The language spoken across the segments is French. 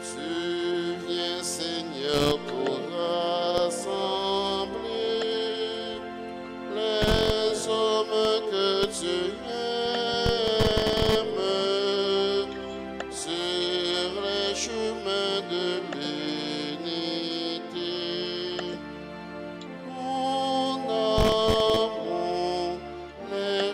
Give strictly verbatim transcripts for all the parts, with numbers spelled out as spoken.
Tu viens, Seigneur, pour rassembler les hommes que tu aimes sur les chemins de l'unité. Ton amour les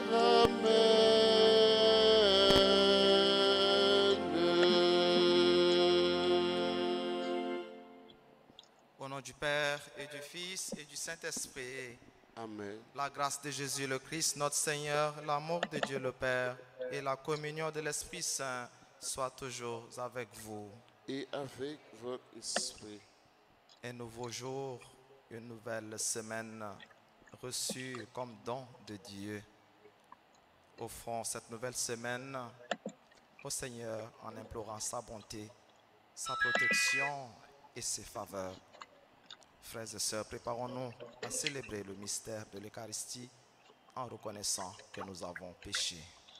ramène. Au nom du Père et du Fils et du Saint-Esprit, Amen. la grâce de Jésus le Christ, notre Seigneur, l'amour de Dieu le Père et la communion de l'Esprit Saint soient toujours avec vous. Et avec votre esprit. Un nouveau jour, une nouvelle semaine reçue comme don de Dieu. Offrons cette nouvelle semaine au Seigneur en implorant sa bonté, sa protection et ses faveurs. Frères et sœurs, préparons-nous à célébrer le mystère de l'Eucharistie en reconnaissant que nous avons péché.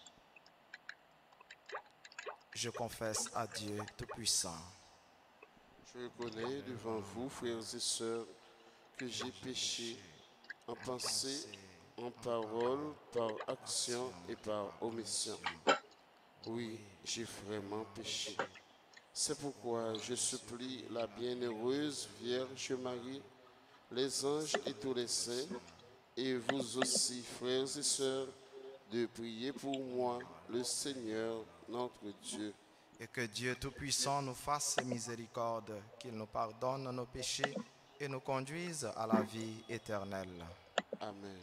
Je confesse à Dieu Tout-Puissant. Je reconnais devant vous, frères et sœurs, que j'ai péché en pensée, en parole, par action et par omission. Oui, j'ai vraiment péché. C'est pourquoi je supplie la bienheureuse Vierge Marie, les anges et tous les saints, et vous aussi, frères et sœurs, de prier pour moi, le Seigneur, notre Dieu. Et que Dieu Tout-Puissant nous fasse miséricorde, qu'il nous pardonne nos péchés et nous conduise à la vie éternelle. Amen.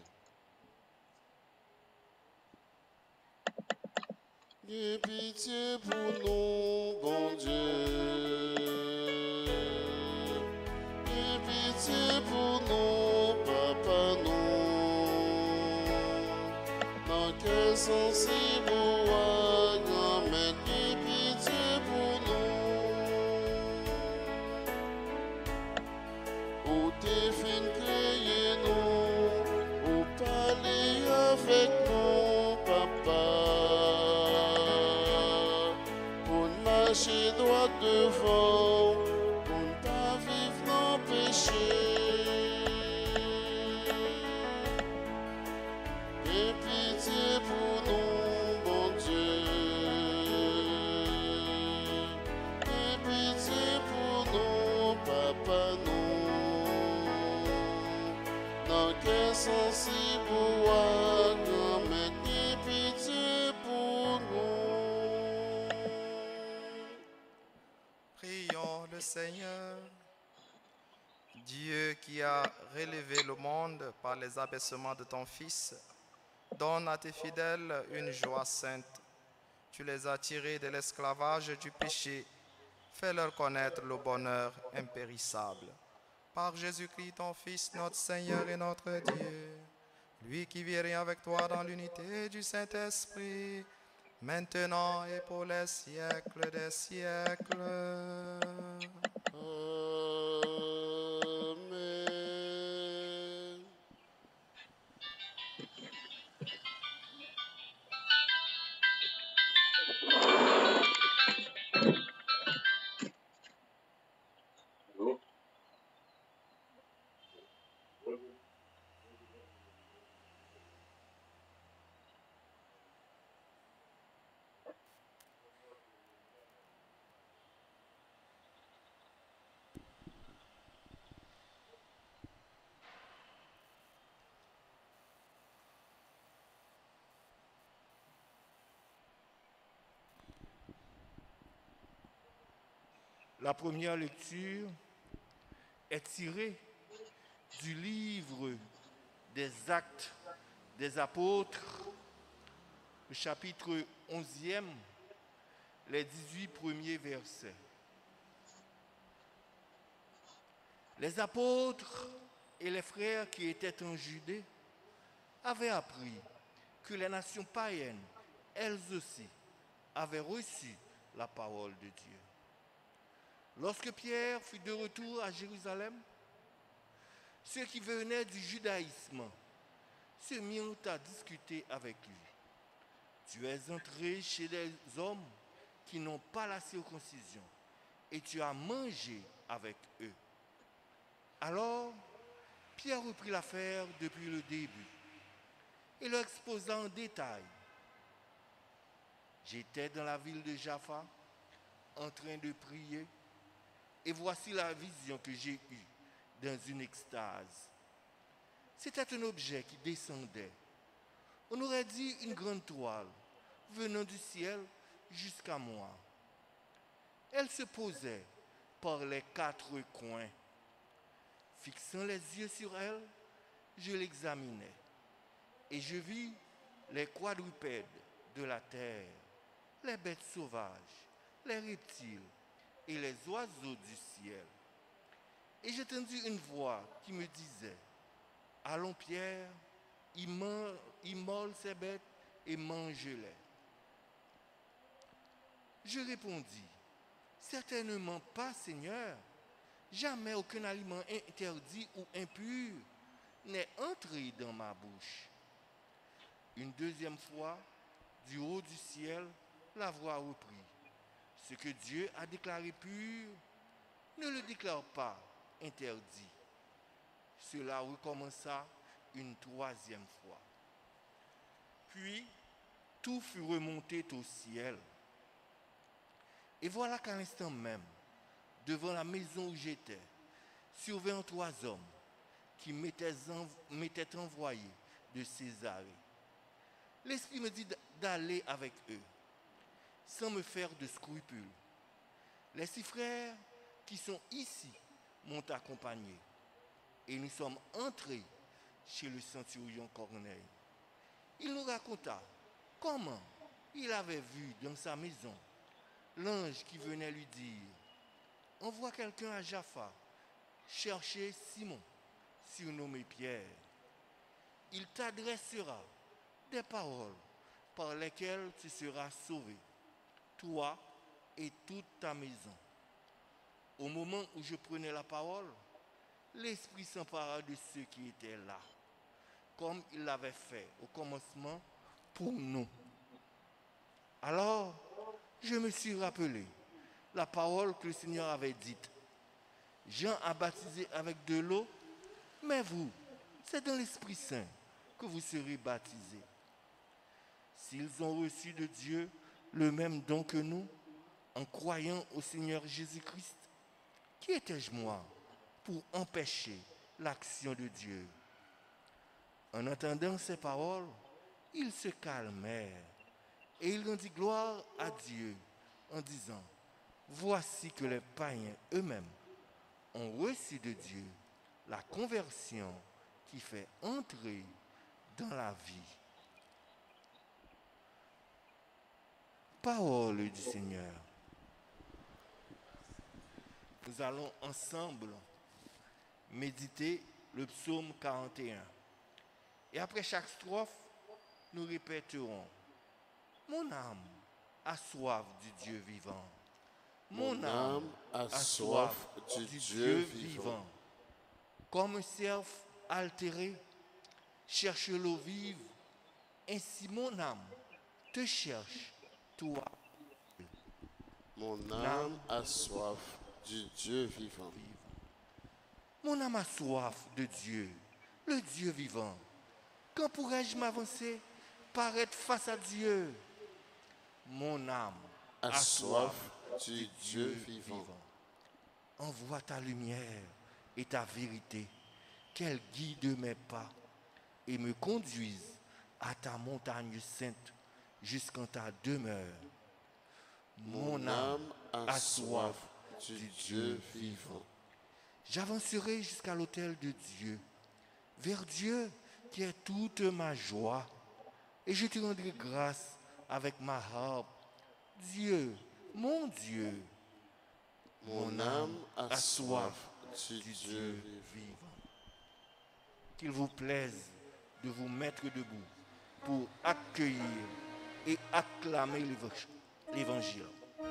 Aie pitié pour nous, bon Dieu. Aie pitié pour nous, Papa, nous. Dans quel sens il boit, grand-mère, aie pitié pour nous. Ou t'es fin créé nous, ou parler avec nous, Papa. Marcher droit devant, pour ne pas vivre nos péchés. Aie pitié pour nous, bon Dieu. Aie pitié pour nous, Papa, nous. Dans quel sens il boit, grand-mère, aie pitié pour nous. Prions le Seigneur. Dieu qui a relevé le monde par les abaissements de ton Fils, donne à tes fidèles une joie sainte. Tu les as tirés de l'esclavage du péché. Fais-leur connaître le bonheur impérissable. Par Jésus-Christ, ton Fils, notre Seigneur et notre Dieu, lui qui vit et règne avec toi dans l'unité du Saint-Esprit, maintenant et pour les siècles des siècles. Amen. La première lecture est tirée du livre des Actes des Apôtres, le chapitre onzième, les dix-huit premiers versets. Les apôtres et les frères qui étaient en Judée avaient appris que les nations païennes, elles aussi, avaient reçu la parole de Dieu. Lorsque Pierre fut de retour à Jérusalem, ceux qui venaient du judaïsme se mirent à discuter avec lui. Tu es entré chez des hommes qui n'ont pas la circoncision et tu as mangé avec eux. Alors, Pierre reprit l'affaire depuis le début et leur exposa en détail. J'étais dans la ville de Jaffa en train de prier et voici la vision que j'ai eue dans une extase. C'était un objet qui descendait. On aurait dit une grande toile venant du ciel jusqu'à moi. Elle se posait par les quatre coins. Fixant les yeux sur elle, je l'examinais et je vis les quadrupèdes de la terre, les bêtes sauvages, les reptiles et les oiseaux du ciel. Et j'entendis une voix qui me disait, « Allons Pierre, immole ces bêtes et mange-les. » Je répondis, « Certainement pas, Seigneur. Jamais aucun aliment interdit ou impur n'est entré dans ma bouche. » Une deuxième fois, du haut du ciel, la voix reprit, « Ce que Dieu a déclaré pur, ne le déclare pas interdit. » Cela recommença une troisième fois. Puis, tout fut remonté au ciel. Et voilà qu'à l'instant même, devant la maison où j'étais, survinrent trois hommes qui m'étaient envoyés de Césarée. L'Esprit me dit d'aller avec eux, sans me faire de scrupules. Les six frères qui sont ici m'ont accompagné, et nous sommes entrés chez le centurion Corneille. Il nous raconta comment il avait vu dans sa maison l'ange qui venait lui dire, « Envoie quelqu'un à Jaffa chercher Simon, surnommé Pierre. Il t'adressera des paroles par lesquelles tu seras sauvé, toi et toute ta maison. » Au moment où je prenais la parole, l'Esprit s'empara de ceux qui étaient là, comme il l'avait fait au commencement pour nous. Alors, je me suis rappelé la parole que le Seigneur avait dite. Jean a baptisé avec de l'eau, mais vous, c'est dans l'Esprit Saint que vous serez baptisés. S'ils ont reçu de Dieu le même don que nous, en croyant au Seigneur Jésus-Christ, qui étais-je moi pour empêcher l'action de Dieu? En entendant ces paroles, ils se calmèrent et ils rendit gloire à Dieu en disant, « Voici que les païens eux-mêmes ont reçu de Dieu la conversion qui fait entrer dans la vie. » Parole du Seigneur. Nous allons ensemble méditer le psaume quarante et un. Et après chaque strophe, nous répéterons, « Mon âme a soif du Dieu vivant. Mon âme a soif du Dieu vivant. Comme un cerf altéré cherche l'eau vive, ainsi mon âme te cherche, toi. » Mon âme a soif du Dieu vivant. Mon âme a soif de Dieu, le Dieu vivant. Quand pourrais-je m'avancer, paraître face à Dieu? Mon âme a soif du Dieu vivant. Envoie ta lumière et ta vérité, qu'elle guide mes pas et me conduise à ta montagne sainte jusqu'en ta demeure. Mon âme a soif du Dieu vivant. J'avancerai jusqu'à l'autel de Dieu, vers Dieu qui est toute ma joie, et je te rendrai grâce avec ma harpe. Dieu, mon Dieu, mon âme a soif du Dieu vivant. Qu'il vous plaise de vous mettre debout pour accueillir et acclamer l'Évangile.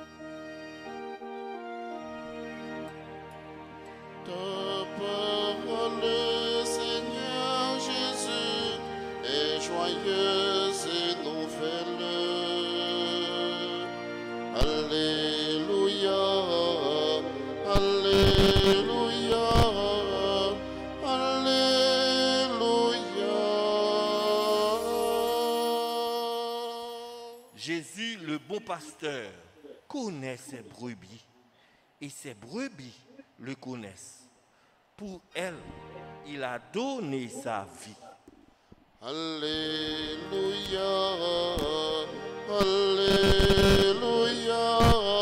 Ta parole, Seigneur Jésus, est joyeuse et nouvelle. Alléluia. pasteur connaît ses brebis et ses brebis le connaissent. Pour elles, il a donné sa vie. Alléluia, Alléluia,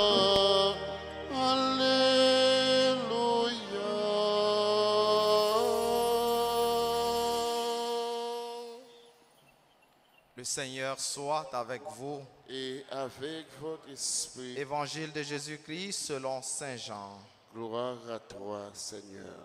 Alléluia. Le Seigneur soit avec vous. Et avec votre esprit, Évangile de Jésus-Christ selon Saint Jean. gloire à toi, Seigneur.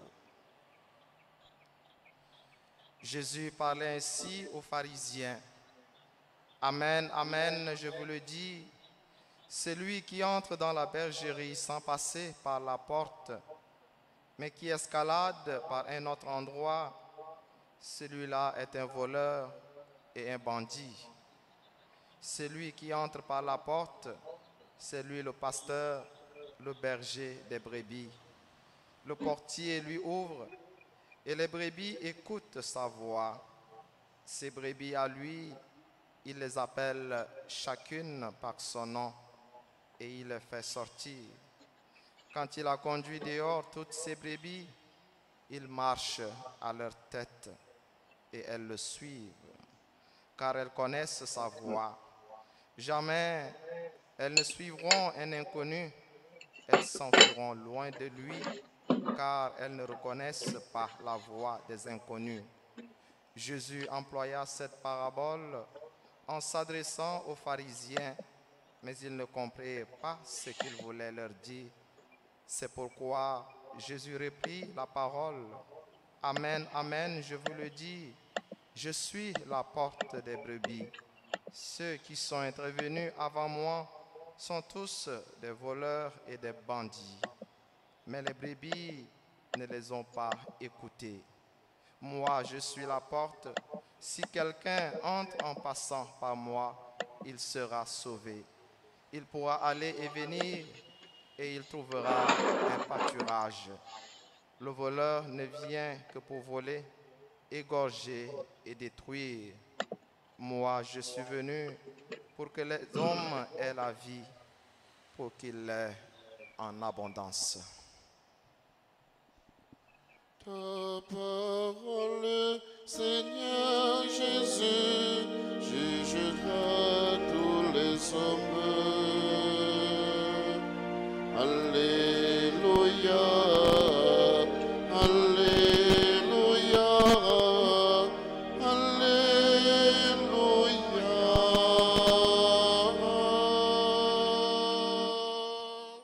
Jésus parlait ainsi aux pharisiens. Amen, amen, je vous le dis, celui qui entre dans la bergerie sans passer par la porte, mais qui escalade par un autre endroit, celui-là est un voleur et un bandit. Celui qui entre par la porte, c'est lui le pasteur, le berger des brebis. Le portier lui ouvre et les brebis écoutent sa voix. Ces brebis à lui, il les appelle chacune par son nom et il les fait sortir. Quand il a conduit dehors toutes ces brebis, il marche à leur tête et elles le suivent, car elles connaissent sa voix. Jamais elles ne suivront un inconnu, elles s'enfuiront loin de lui, car elles ne reconnaissent pas la voix des inconnus. Jésus employa cette parabole en s'adressant aux pharisiens, mais ils ne comprirent pas ce qu'il voulait leur dire. C'est pourquoi Jésus reprit la parole. Amen, amen, je vous le dis, je suis la porte des brebis. Ceux qui sont intervenus avant moi sont tous des voleurs et des bandits. Mais les brebis ne les ont pas écoutés. Moi, je suis la porte. Si quelqu'un entre en passant par moi, il sera sauvé. Il pourra aller et venir et il trouvera un pâturage. Le voleur ne vient que pour voler, égorger et détruire. Moi, je suis venu pour que les hommes aient la vie, pour qu'ils l'aient en abondance. Ta parole, Seigneur Jésus, jugera tous les hommes. Alléluia, Alléluia, Alléluia.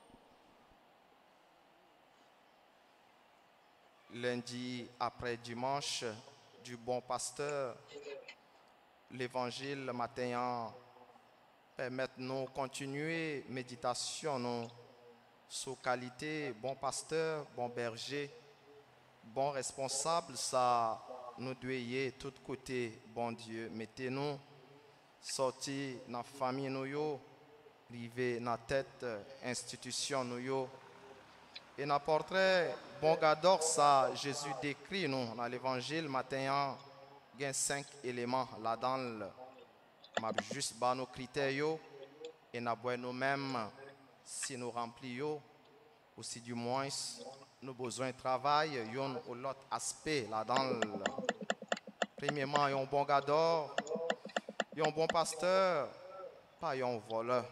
Lundi après dimanche du bon pasteur, l'évangile matin permet nous continuer méditation nous, sur qualité bon pasteur, bon berger, bon responsable, ça nous doit y tout côté bon Dieu. Mettez-nous sorti dans la famille nous yo, rivé dans la tête institution nous yo. Et dans le portrait, bon gador, ça, Jésus décrit nous dans l'évangile matin, il y a cinq éléments là-dedans. m'a juste ba nos critères et n'a pas nous-mêmes si nous remplissons ou si du moins nous besoin de travail yon ou l'autre aspect là-dedans. Premièrement, yon bon gador, yon bon pasteur, pas yon voleur.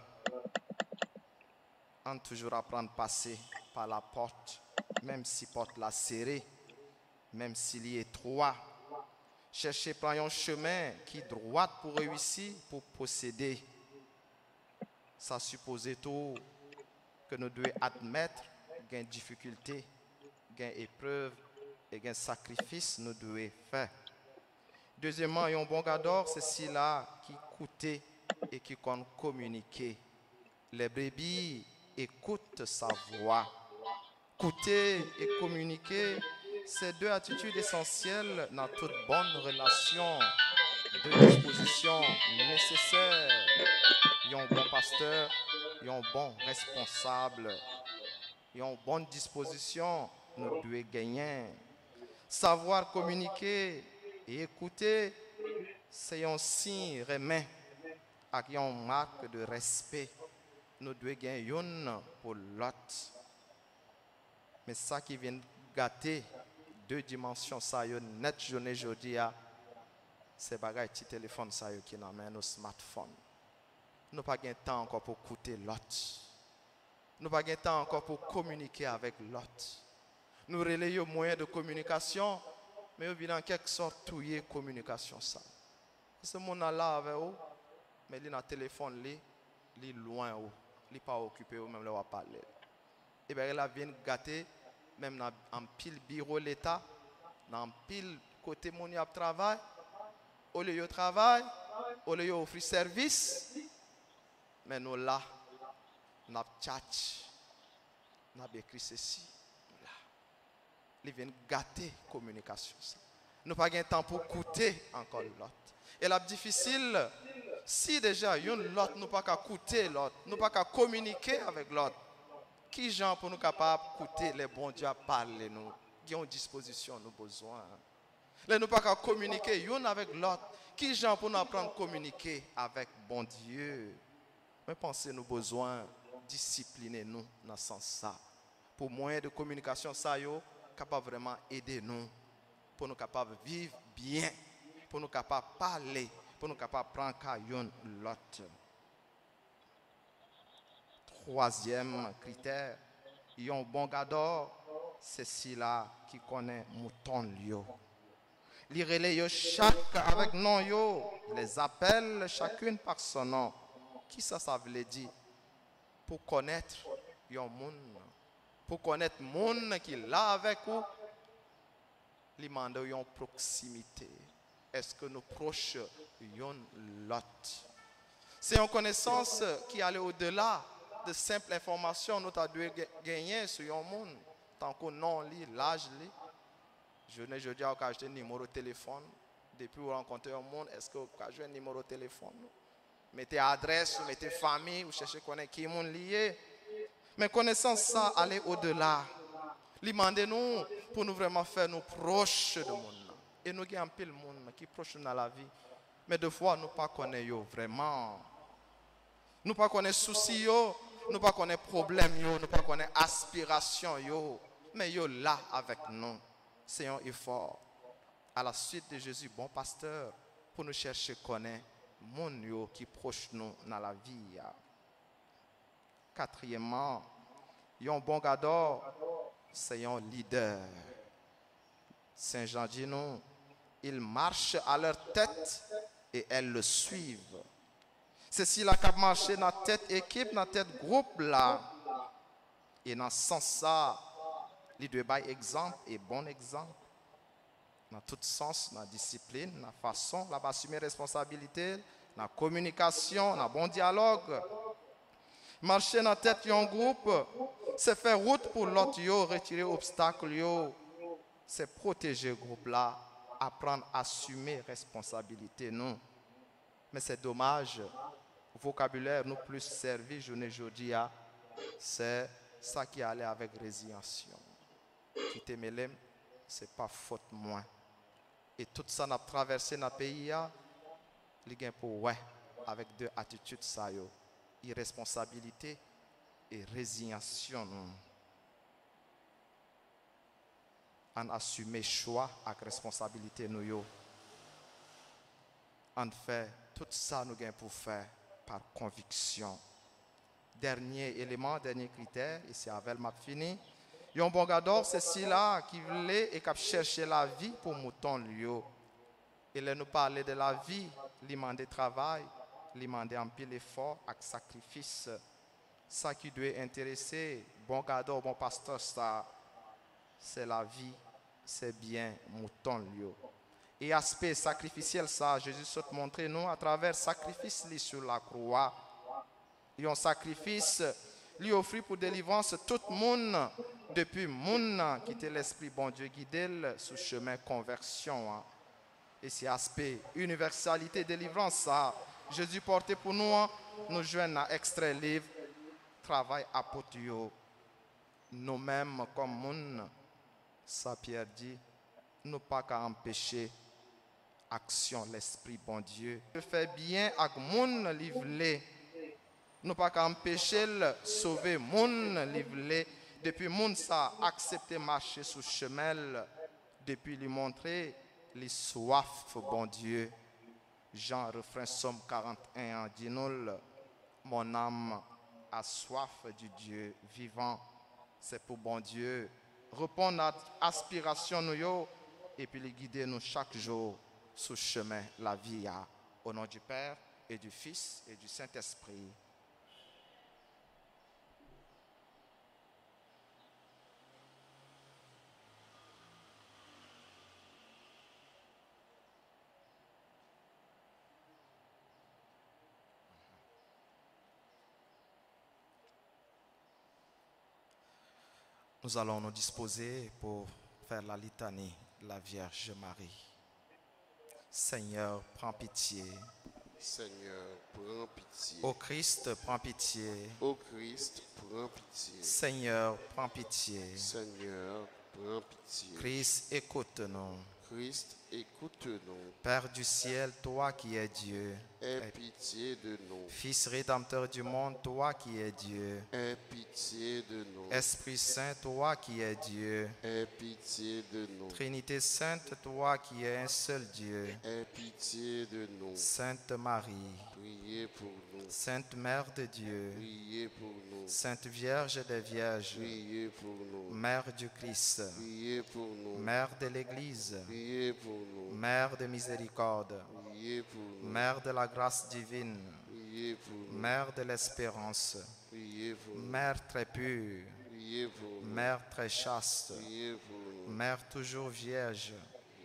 On toujours apprendre à passer par la porte, même si la porte la serrée, même s'il est étroit. Chercher par un chemin qui est droit pour réussir, pour posséder. Ça suppose tout que nous devons admettre qu'il y a une difficulté, qu'il y a une épreuve et qu'il y a un sacrifice nous devons faire. Deuxièmement, un bon gador, c'est celui-là qui écoute et qui communique. Les brebis écoutent sa voix. Écouter et communiquer, c'est deux attitudes essentielles dans toute bonne relation, deux dispositions nécessaires. Il y a un bon pasteur, il y a un bon responsable, il y a une bonne disposition, nous devons gagner. Savoir communiquer et écouter, c'est un signe remet. avec une marque de respect. Nous devons gagner une pour l'autre. Mais ça qui vient gâter deux dimensions, ça y est, net journée aujourd'hui, c'est bagaille petit téléphone ça y est qui nous amène au smartphone. Nous n'avons pas de temps encore pour écouter l'autre. Nous n'avons pas de temps encore pour communiquer avec l'autre. Nous relayons moyens de communication, mais nous venons en quelque sorte touiller la communication. Ça. Ce monde là avec vous, mais il a un téléphone, il est loin, il n'est pas occupé, même là, on va parler. Et bien, là, vient gâter, même dans un pile bureau l'État, dans un pile côté mon travail, au lieu de travail, au lieu d'offrir service, mais nous là, nous avons chat, nous avons écrit ceci, là. Ils viennent gâter la communication. Nous n'avons pas de temps pour écouter encore l'autre. Et là, difficile, si déjà, une l'autre, nous n'avons pas qu'à écouter l'autre, nous n'avons pas qu'à communiquer avec l'autre. Qui gens pour nous capables d'écouter les bons dieux parler nous, qui ont disposition nos besoins. Nous n'avons pas qu'à communiquer l'un avec l'autre. Qui gens pour nous apprendre à communiquer avec bon Dieu. Mais pensez nos besoins, discipliner nous dans ce sens ça. Pour moyen de communication ça yo capable vraiment aider nous pour nous capables vivre bien, pour nous capables parler, pour nous capables prendre cas l'autre. Troisième critère, il y a un bon gardeur, c'est celui-là qui connaît mouton lion. Il relaye chaque avec nom yo, les appelle chacune par son nom. Qui ça ça veut dire? Pour connaître yon monde, pour connaître monde qui là avec vous, il demande yon proximité. Est-ce que nous proches yon l'autre? C'est une connaissance qui allait au-delà de simples informations nous avons gagné sur yon monde, tant que non li, l'âge li. Je ne dis pas acheter un numéro de téléphone. Depuis que vous rencontrez un monde, est-ce que vous avez un numéro de téléphone? Mettez adresse, mettez famille, vous cherchez connaître qui est monde lié. Mais connaissance ça, aller au-delà. Demandez-nous pour nous vraiment faire nous proches de monde. Et nous avons un peu de monde qui est proche dans la vie. Mais des fois, nous ne connaissons pas vraiment. Nous ne connaissons pas soucis, nous ne connaissons pas problèmes, nous ne connaissons pas aspirations. Mais yo là avec nous. C'est un effort. À la suite de Jésus, bon pasteur, pour nous chercher à connaître mon qui est proche de nous dans la vie. Quatrièmement, un bon gardeur, c'est un leader. Saint Jean dit nous, ils marchent à leur tête et elles le suivent. C'est si la cap marché dans tête équipe, dans tête groupe là. Et dans ce sens ça, il doit avoir exemple et bon exemple. Dans tout sens, dans la discipline, dans la façon, là, assumer responsabilité, dans la communication, dans le bon dialogue. Marcher dans la tête d'un groupe, c'est faire route pour l'autre, retirer obstacle, c'est protéger le groupe là, apprendre à assumer responsabilité. Non. Mais c'est dommage, le vocabulaire nous plus servi, je ne dis pas, c'est ça qui allait avec résignation. Qui te mêle, ce n'est pas faute moins. Et tout ça n'a traversé notre pays, il y a pour ouais, avec deux attitudes, ça yo, irresponsabilité et résignation. On assume choix avec responsabilité nous yo. En fait, tout ça nous gagne pour faire par conviction. Dernier élément, dernier critère, et c'est avec m'a fini. Un bon gardeur, c'est celui-là qui voulait et qui a cherché la vie pour mouton lui. Il nous parlait de la vie, il demandait travail, il demandait un peu d'effort et sacrifice. Ça qui doit intéresser, bon gardeur, bon pasteur, ça, c'est la vie, c'est bien mouton lui. Et aspect sacrificiel, ça, Jésus s'est montré nous à travers le sacrifice sur la croix. Et un sacrifice lui offrit pour délivrance tout le monde, depuis le monde qui était l'Esprit bon Dieu guidé sur le chemin conversion. Et c'est aspect universalité, délivrance, ça, Jésus portait pour nous, nous joignons dans l'extrait livre, travail apôtre, nous-mêmes comme monde, ça Pierre dit, nous pas qu'à empêcher action l'esprit bon Dieu. Je fais bien avec moun livre. Nous pas qu'à empêcher le sauver moun livre. Depuis moun ça accepté marcher sous chemin depuis lui montrer les soif bon Dieu. Jean refrain Somme quarante et un dit nous mon âme a soif du Dieu vivant. C'est pour bon Dieu répondre à aspiration nous yo et puis les guider nous chaque jour sur chemin la vie a. Au nom du Père et du Fils et du Saint-Esprit. Nous allons nous disposer pour faire la litanie de la Vierge Marie. Seigneur, prends pitié. Seigneur, prends pitié. Ô Christ, prends pitié. Ô Christ, prends pitié. Seigneur, prends pitié. Seigneur, prends pitié. Christ, écoute-nous. Christ, écoute-nous. Père du ciel, toi qui es Dieu. Aie pitié de nous. Fils rédempteur du monde, toi qui es Dieu. Aie pitié de nous. Esprit Saint, toi qui es Dieu. Aie pitié de nous. Trinité Sainte, toi qui es un seul Dieu. Aie pitié de nous. Sainte Marie, Priez pour nous. Sainte Mère de Dieu. Priez pour nous. Sainte Vierge des Vierges. Priez pour nous. Mère du Christ. Priez pour nous. Mère de l'Église. Priez pour nous. Mère de miséricorde. Priez pour nous. Mère de la grâce divine. Priez pour nous. Mère de l'espérance. Priez pour nous. Mère très pure. Priez pour nous. Mère très chaste. Priez pour nous. Mère toujours vierge.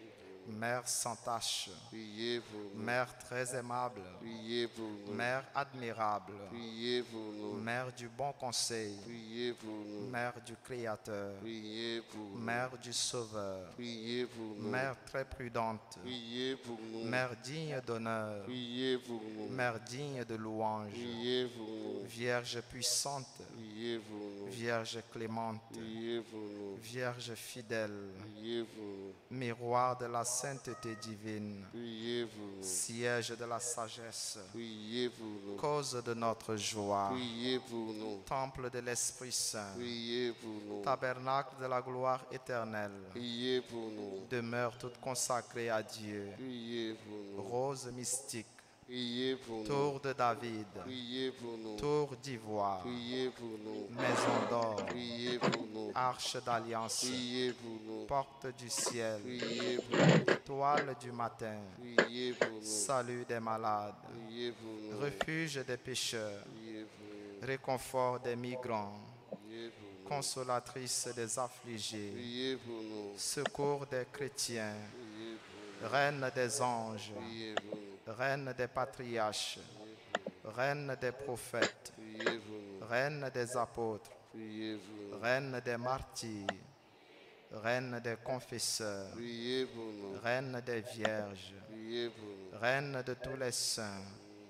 Mère sans tache. Priez pour nous. Mère très aimable. Priez pour nous. Mère admirable. Priez pour nous. Mère du bon conseil. Priez pour nous. Mère du Créateur. Priez pour nous. Mère du Sauveur. Priez pour nous. Mère très prudente. Priez pour nous. Mère digne d'honneur. Priez pour nous. Mère digne de louange. Priez pour nous. Vierge puissante. Priez pour nous. Vierge clémente. Priez pour nous. Vierge fidèle. Priez pour nous. Miroir de la sainteté divine. Priez pour nous. Siège de la sagesse. Priez pour nous. Cause de notre joie. Priez pour nous. Temple de l'Esprit Saint. Priez pour nous. Tabernacle de la gloire éternelle. Priez pour nous. Demeure toute consacrée à Dieu. Priez pour nous. Rose mystique. Priez pour nous. Tour de David. Priez pour nous. Tour d'ivoire. Priez pour nous. Maison d'or. Priez pour nous. Arche d'alliance. Priez pour nous. Porte du ciel. Priez pour nous. Étoile du matin. Priez pour nous. Salut des malades. Priez pour nous. Refuge des pécheurs. Priez pour nous. Réconfort des migrants. Priez pour nous. Consolatrice des affligés. Priez pour nous. Secours des chrétiens. Priez pour Reine des anges. nous. Priez pour nous. Reine des patriarches. Reine des prophètes. Priez pour nous. Reine des apôtres. Priez pour nous. Reine des martyrs. Reine des confesseurs. Priez pour nous. Reine des vierges. Priez pour nous. Reine de tous les saints.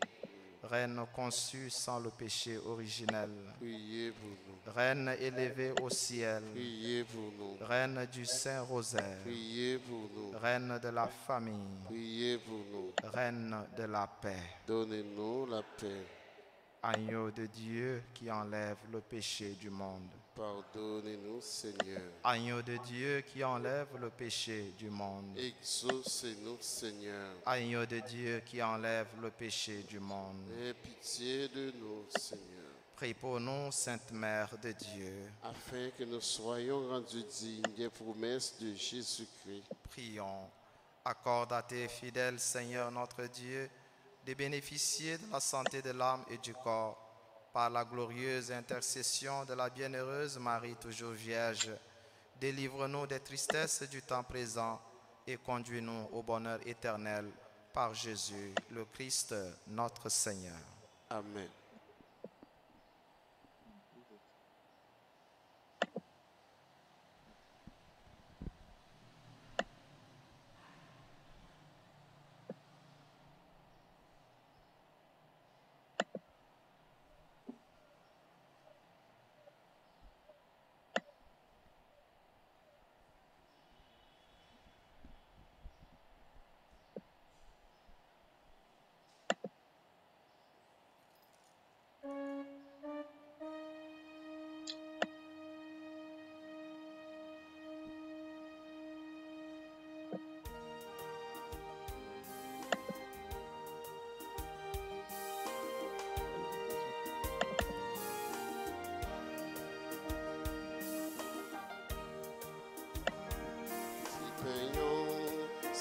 Reine conçue sans le péché originel. Priez pour nous. Reine élevée au ciel. Priez pour nous. Reine du Saint-Rosaire. Priez pour nous. Reine de la famille. Priez pour nous. Reine de la paix. Donnez-nous la paix. Agneau de Dieu qui enlève le péché du monde. Pardonnez-nous, Seigneur. Agneau de Dieu qui enlève le péché du monde. Exaucez-nous, Seigneur. Agneau de Dieu qui enlève le péché du monde. Aie pitié de nous, Seigneur, Prie pour nous, Sainte Mère de Dieu. afin que nous soyons rendus dignes des promesses de Jésus-Christ. Prions. Accorde à tes fidèles, Seigneur notre Dieu, de bénéficier de la santé de l'âme et du corps par la glorieuse intercession de la bienheureuse Marie, toujours Vierge. Délivre-nous des tristesses du temps présent et conduis-nous au bonheur éternel par Jésus, le Christ, notre Seigneur. Amen.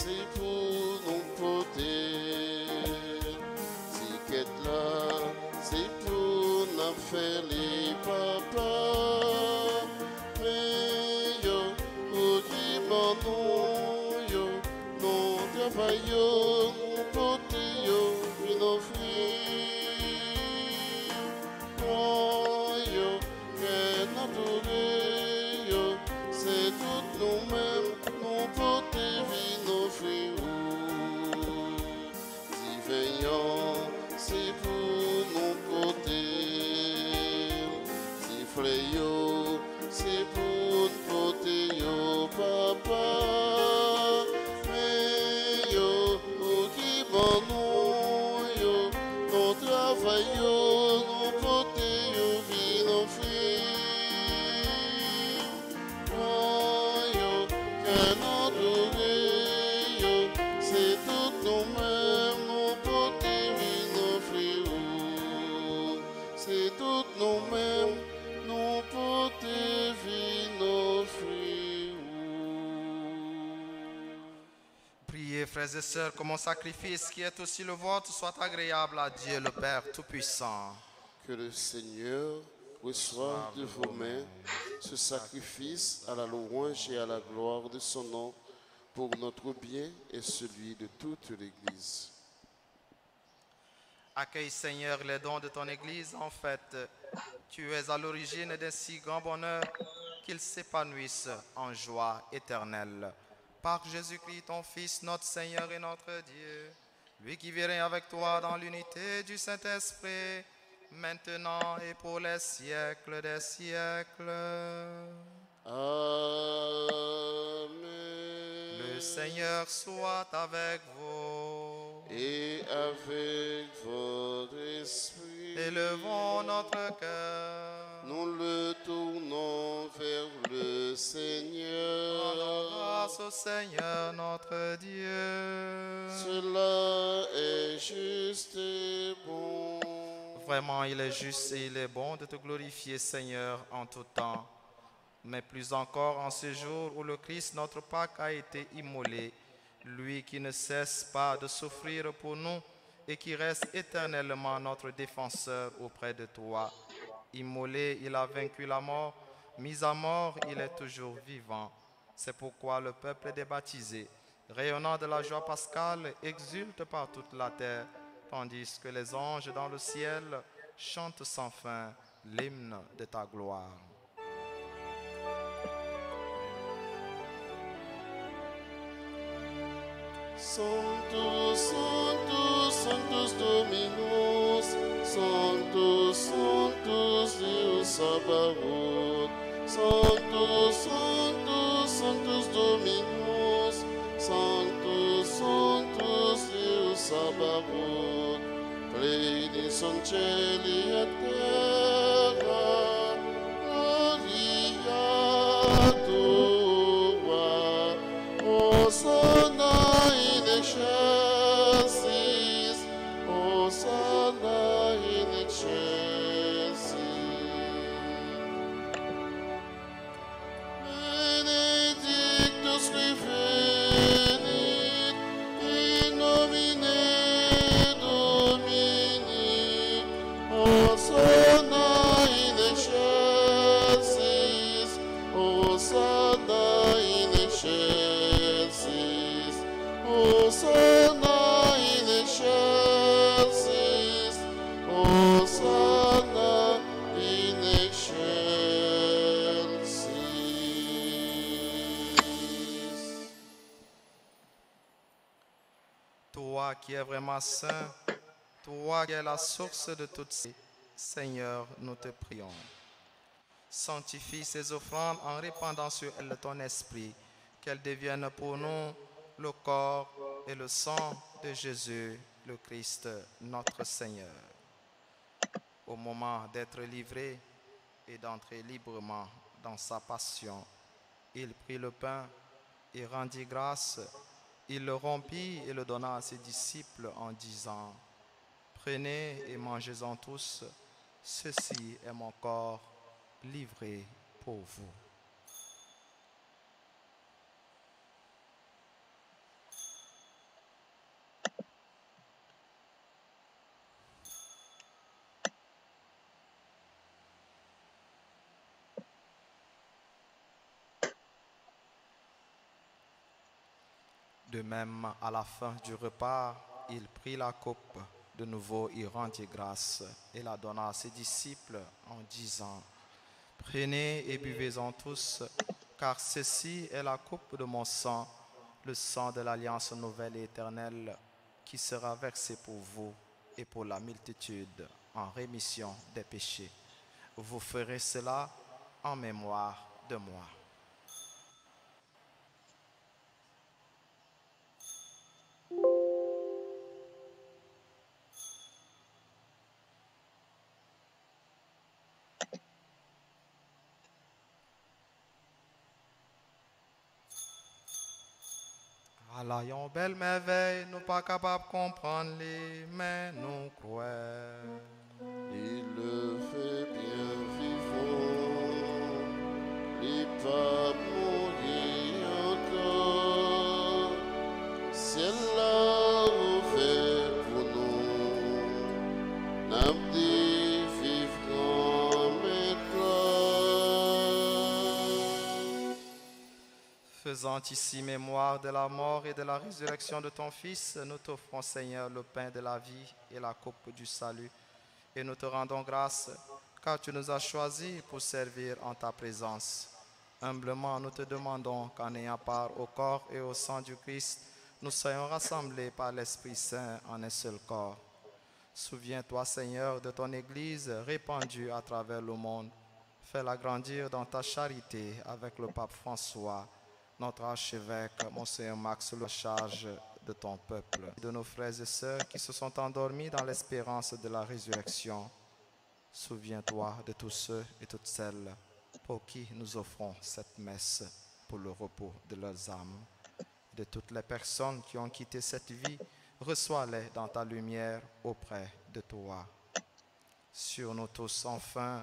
c'est pour nous porter. Si qu'être là, c'est pour nous faire les papas. Mais yo, au qui bon nous, yo, nous travaillons, nous porter, yo, puis nos fruits. Oh, yo, que notre yo, c'est tout nous-mêmes, nous porter, vie nos fruits. Si veillons, c'est pour nous porter. Si fléau, c'est pour nous porter, yo, papa. Mais yo, au qui bon nous, yo, nous travaillons, nous porter, yo, vie nos fruits. Oh, yo, que notre yo, c'est tout nous-mêmes, nous porter, vie nos fruits. C'est tout nous-mêmes, nous porter, vie nos fruits. Priez, frères et sœurs, que mon sacrifice, qui est aussi le vôtre, soit agréable à Dieu le Père Tout-Puissant. Que le Seigneur reçoive de vos mains ce sacrifice à la louange et à la gloire de son nom, pour notre bien et celui de toute l'Église. Accueille, Seigneur, les dons de ton Église. En fait, tu es à l'origine d'un si grand bonheur qu'ils s'épanouissent en joie éternelle. Par Jésus-Christ, ton Fils, notre Seigneur et notre Dieu, lui qui vit avec toi dans l'unité du Saint-Esprit, maintenant et pour les siècles des siècles. Amen. Le Seigneur soit avec vous. Et avec votre esprit, Élevons notre cœur. nous le tournons vers le Rendons Seigneur. grâce au Seigneur notre Dieu. Cela est juste et bon. Vraiment, il est juste et il est bon de te glorifier, Seigneur, en tout temps. Mais plus encore en ce jour où le Christ, notre Pâque, a été immolé, lui qui ne cesse pas de souffrir pour nous et qui reste éternellement notre défenseur auprès de toi. Immolé, il a vaincu la mort. Mis à mort, il est toujours vivant. C'est pourquoi le peuple des baptisés, rayonnant de la joie pascale, exulte par toute la terre, tandis que les anges dans le ciel chantent sans fin l'hymne de ta gloire. Sanctus, Sanctus, Sanctus Dominus, Sanctus, Sanctus Deus Sabaoth, Sanctus, Sanctus, Sanctus Dominus, Sanctus, Sanctus Deus Sabaoth, pleni sunt celi et terra, gloria tua, Hosanna in excelsis, Hosanna in excelsis. Benedictus qui venit in nomine Domini, Hosanna in excelsis, Hosanna in excelsis, Hosanna in excelsis, Hosanna in excelsis. Toi qui es vraiment saint, toi qui es la source de toutes ces, Seigneur, nous te prions. Sanctifie ces offrandes en répandant sur elles ton esprit, qu'elles deviennent pour nous le corps et le sang de Jésus, le Christ, notre Seigneur. Au moment d'être livré et d'entrer librement dans sa passion, il prit le pain et rendit grâce. Il le rompit et le donna à ses disciples en disant, « Prenez et mangez-en tous, ceci est mon corps livré pour vous. » De même, à la fin du repas, il prit la coupe. De nouveau, il rendit grâce et la donna à ses disciples en disant: Prenez et buvez-en tous, car ceci est la coupe de mon sang, le sang de l'alliance nouvelle et éternelle, qui sera versé pour vous et pour la multitude en rémission des péchés. Vous ferez cela en mémoire de moi. Allayons belle merveille, nous pas capables de comprendre les, mais nous croyons. Il le fait bien vivant, il pas mourir encore. C'est là ouvert pour nous, n'a dit vivant maintenant. Faisant ici mémoire de la mort et de la résurrection de ton Fils, nous t'offrons, Seigneur, le pain de la vie et la coupe du salut. Et nous te rendons grâce, car tu nous as choisis pour servir en ta présence. Humblement, nous te demandons qu'en ayant part au corps et au sang du Christ, nous soyons rassemblés par l'Esprit Saint en un seul corps. Souviens-toi, Seigneur, de ton Église répandue à travers le monde. Fais-la grandir dans ta charité avec le pape François, notre archevêque, Monseigneur Max, la charge de ton peuple, de nos frères et sœurs qui se sont endormis dans l'espérance de la résurrection. Souviens-toi de tous ceux et toutes celles pour qui nous offrons cette messe pour le repos de leurs âmes. De toutes les personnes qui ont quitté cette vie, reçois-les dans ta lumière auprès de toi. Sur nous tous, enfin,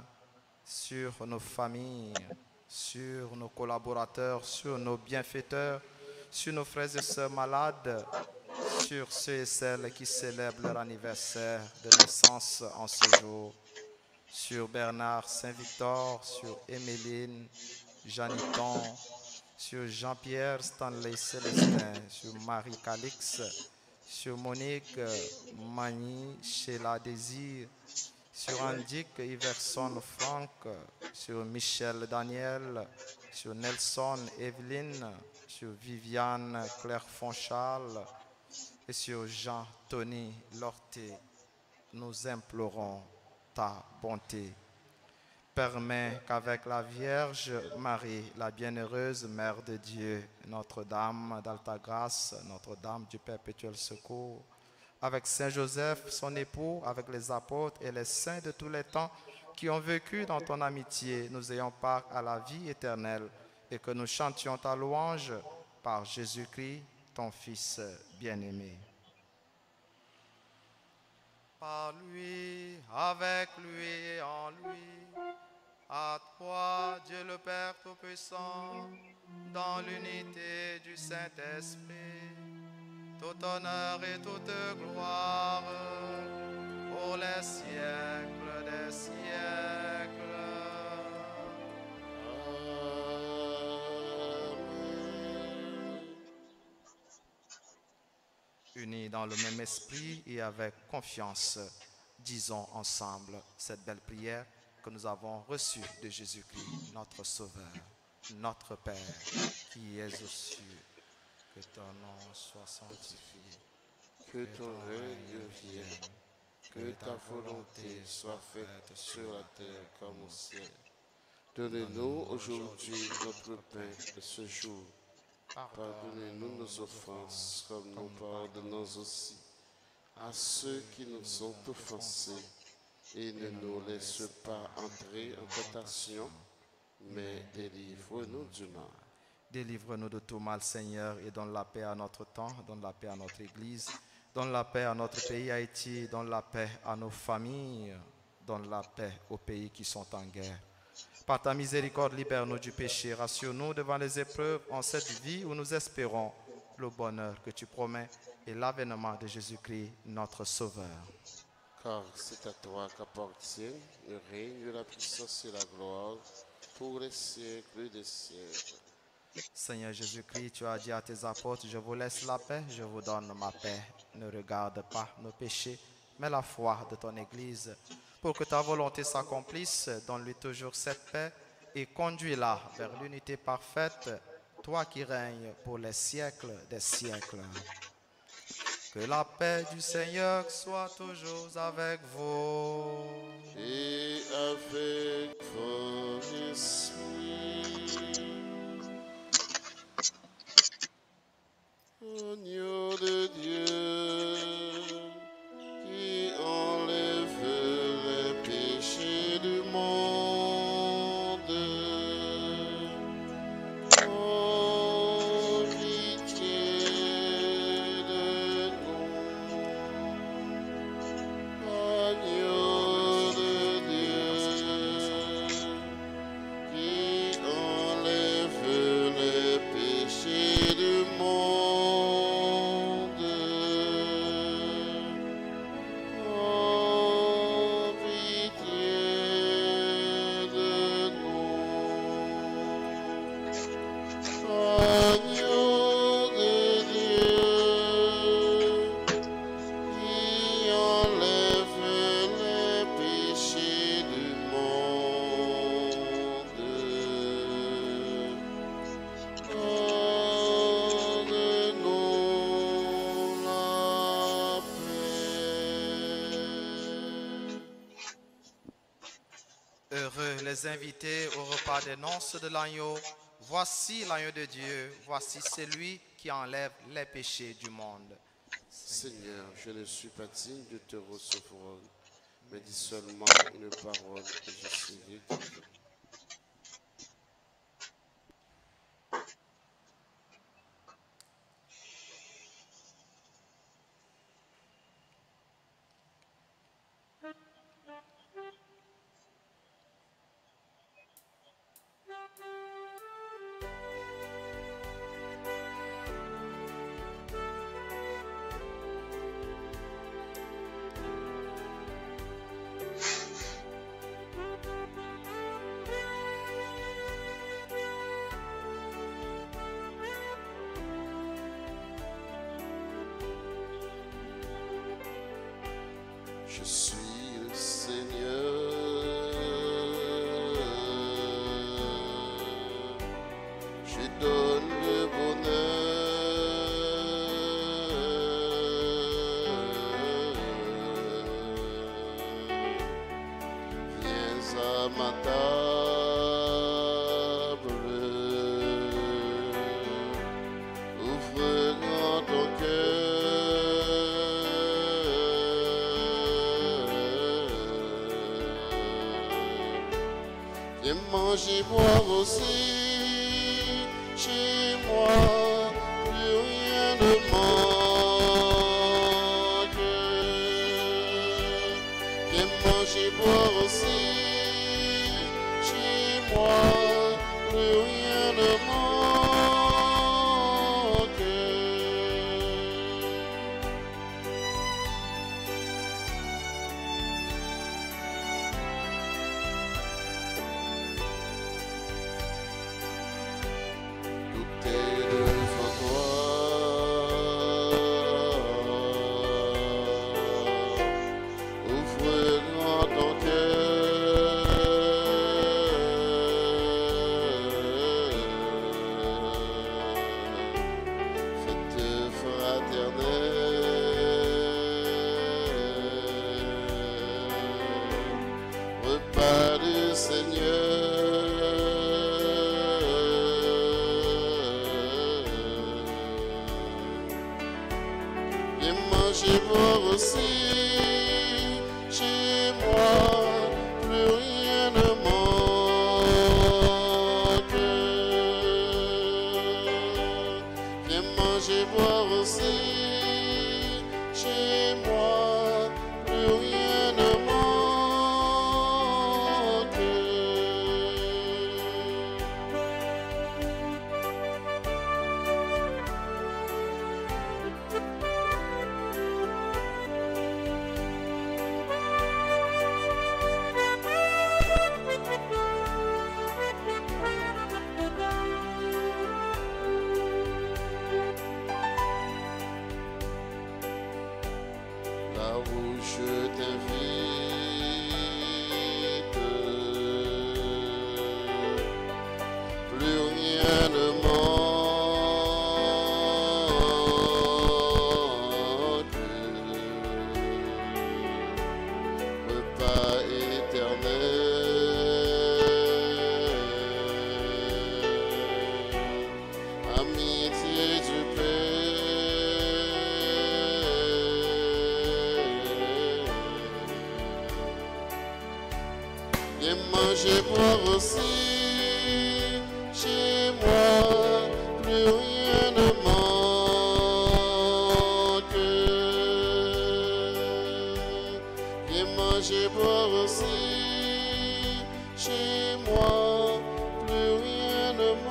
sur nos familles, sur nos collaborateurs, sur nos bienfaiteurs, sur nos frères et sœurs malades, sur ceux et celles qui célèbrent leur anniversaire de naissance en ce jour, sur Bernard Saint-Victor, sur Émeline, Janiton, sur Jean-Pierre Stanley Célestin, sur Marie Calix, sur Monique Magny, Sheila Désir, sur Andic Iverson Franck, sur Michel Daniel, sur Nelson Evelyne, sur Viviane Claire Fonchal et sur Jean-Tony Lorté. Nous implorons ta bonté. Permets qu'avec la Vierge Marie, la bienheureuse Mère de Dieu, Notre-Dame d'Alta Grâce, Notre-Dame du Perpétuel Secours, avec Saint Joseph, son époux, avec les apôtres et les saints de tous les temps qui ont vécu dans ton amitié, nous ayons part à la vie éternelle et que nous chantions ta louange par Jésus-Christ, ton Fils bien-aimé. Par lui, avec lui et en lui, à toi, Dieu le Père Tout-Puissant, dans l'unité du Saint-Esprit, tout honneur et toute gloire pour les siècles des siècles. Unis dans le même esprit et avec confiance, disons ensemble cette belle prière que nous avons reçue de Jésus-Christ, notre Sauveur, notre Père, qui es aux cieux. Que ton nom soit sanctifié, Que ton règne vienne, que ta volonté soit faite sur la terre comme au ciel. Donne-nous aujourd'hui notre pain de ce jour. Pardonnez-nous nos offenses, comme nous pardonnons aussi à ceux qui nous ont offensés. Et ne nous laisse pas entrer en tentation, mais délivre-nous du mal. Délivre-nous de tout mal, Seigneur, et donne la paix à notre temps, donne la paix à notre Église, donne la paix à notre pays Haïti, donne la paix à nos familles, donne la paix aux pays qui sont en guerre. Par ta miséricorde, libère-nous du péché, rassure-nous devant les épreuves en cette vie où nous espérons le bonheur que tu promets et l'avènement de Jésus-Christ, notre Sauveur. Car c'est à toi qu'appartiennent le règne, la puissance et la gloire pour les siècles des siècles. Seigneur Jésus-Christ, tu as dit à tes apôtres, je vous laisse la paix, je vous donne ma paix. Ne regarde pas nos péchés, mais la foi de ton Église. Pour que ta volonté s'accomplisse, donne-lui toujours cette paix et conduis-la vers l'unité parfaite, toi qui règnes pour les siècles des siècles. Que la paix du Seigneur soit toujours avec vous. Et avec votre esprit. Agneau de Dieu, qui enlève les péchés du monde, oh, pitié de nous. Agneau de Dieu, qui enlève les péchés du monde. Heureux les invités au repas des noces de l'agneau. Voici l'agneau de Dieu, voici celui qui enlève les péchés du monde. Seigneur, je ne suis pas digne de te recevoir, mais dis seulement une parole et je serai guéri. Je suis le Seigneur, je donne le bonheur. Viens à ma table, ouvre grand ton cœur. Viens manger, boire aussi chez moi, plus rien ne manque. Viens manger, boire aussi chez moi, plus rien ne manque. Tout est devant toi. Ouvre grand ton cœur. Fête fraternelle, repas du Seigneur. Viens manger, boire aussi chez moi, plus rien ne manque. Viens manger, boire aussi chez moi, plus rien ne manque. je t'invite. Plus rien ne manque. Repas éternel. Amitié du Père. Viens manger, boire aussi chez moi, plus rien ne manque. Viens manger, boire aussi chez moi, plus rien ne manque.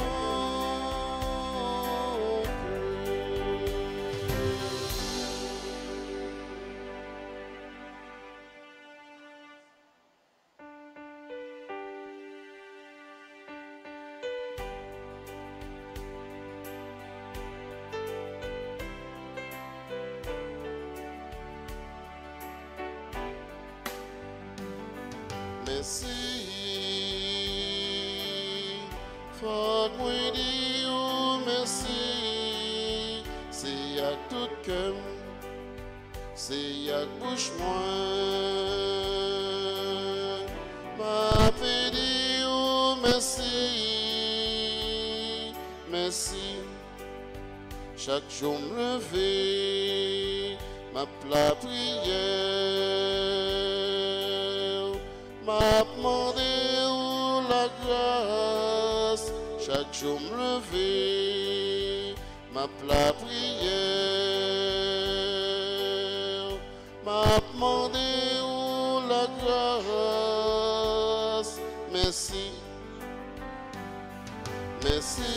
Merci, faut moi dire merci, c'est à tout cœur, c'est à bouche moins, m'a fait dire merci, merci, chaque jour me lever, ma plat prière, m'a demandé la grâce, chaque jour me lever, ma plat prière, m'a demandé la grâce, merci, merci,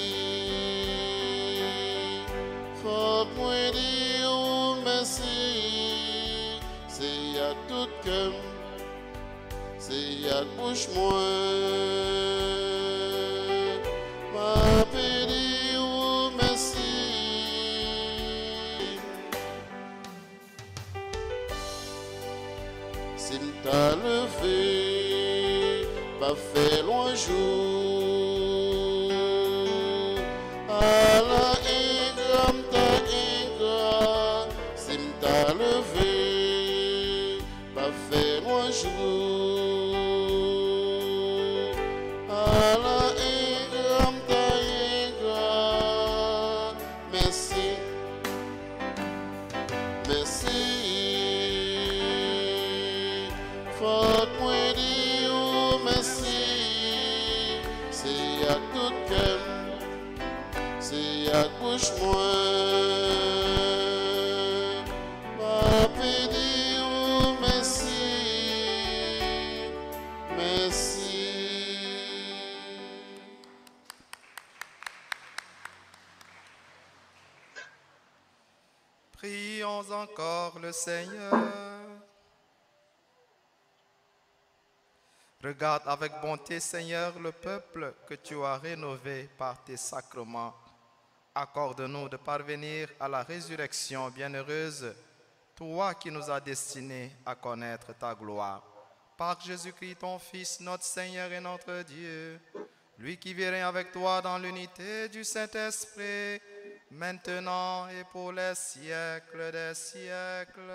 faut moi dire merci, c'est à tout cœur. C'est à bouche moins, m'a pédi ou merci. Si m't'a levé, pas fait loin jour, à la ingrat, m't'a ingrat. Si m't'a levé, pas fait loin jour. Bouche moins, m'a pédi ou merci, merci. Prions encore le Seigneur. Regarde avec bonté, Seigneur, le peuple que tu as rénové par tes sacrements. Accorde-nous de parvenir à la résurrection bienheureuse, toi qui nous as destinés à connaître ta gloire. Par Jésus-Christ, ton Fils, notre Seigneur et notre Dieu, lui qui vit avec toi dans l'unité du Saint-Esprit, maintenant et pour les siècles des siècles.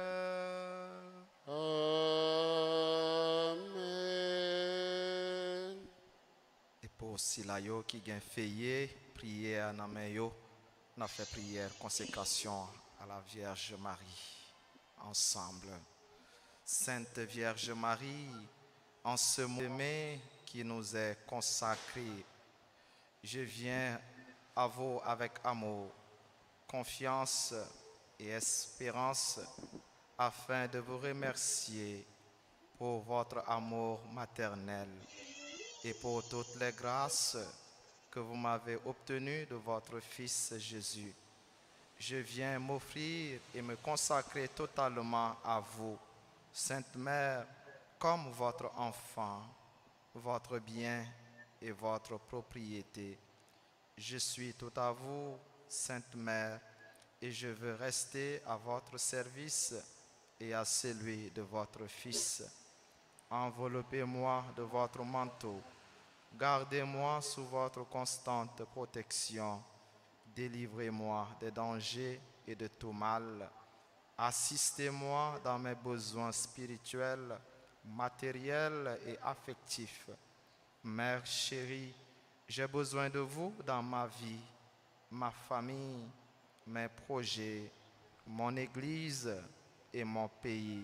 Amen. Et pour Silayo qui gagne fayé, prier à Namayo. On a fait prière, consécration à la Vierge Marie, ensemble. Sainte Vierge Marie, en ce moment qui nous est consacré, je viens à vous avec amour, confiance et espérance, afin de vous remercier pour votre amour maternel et pour toutes les grâces que vous m'avez obtenu de votre Fils Jésus. Je viens m'offrir et me consacrer totalement à vous, Sainte Mère, comme votre enfant, votre bien et votre propriété. Je suis tout à vous, Sainte Mère, et je veux rester à votre service et à celui de votre Fils. Enveloppez-moi de votre manteau. Gardez-moi sous votre constante protection. Délivrez-moi des dangers et de tout mal. Assistez-moi dans mes besoins spirituels, matériels et affectifs. Mère chérie, j'ai besoin de vous dans ma vie, ma famille, mes projets, mon Église et mon pays.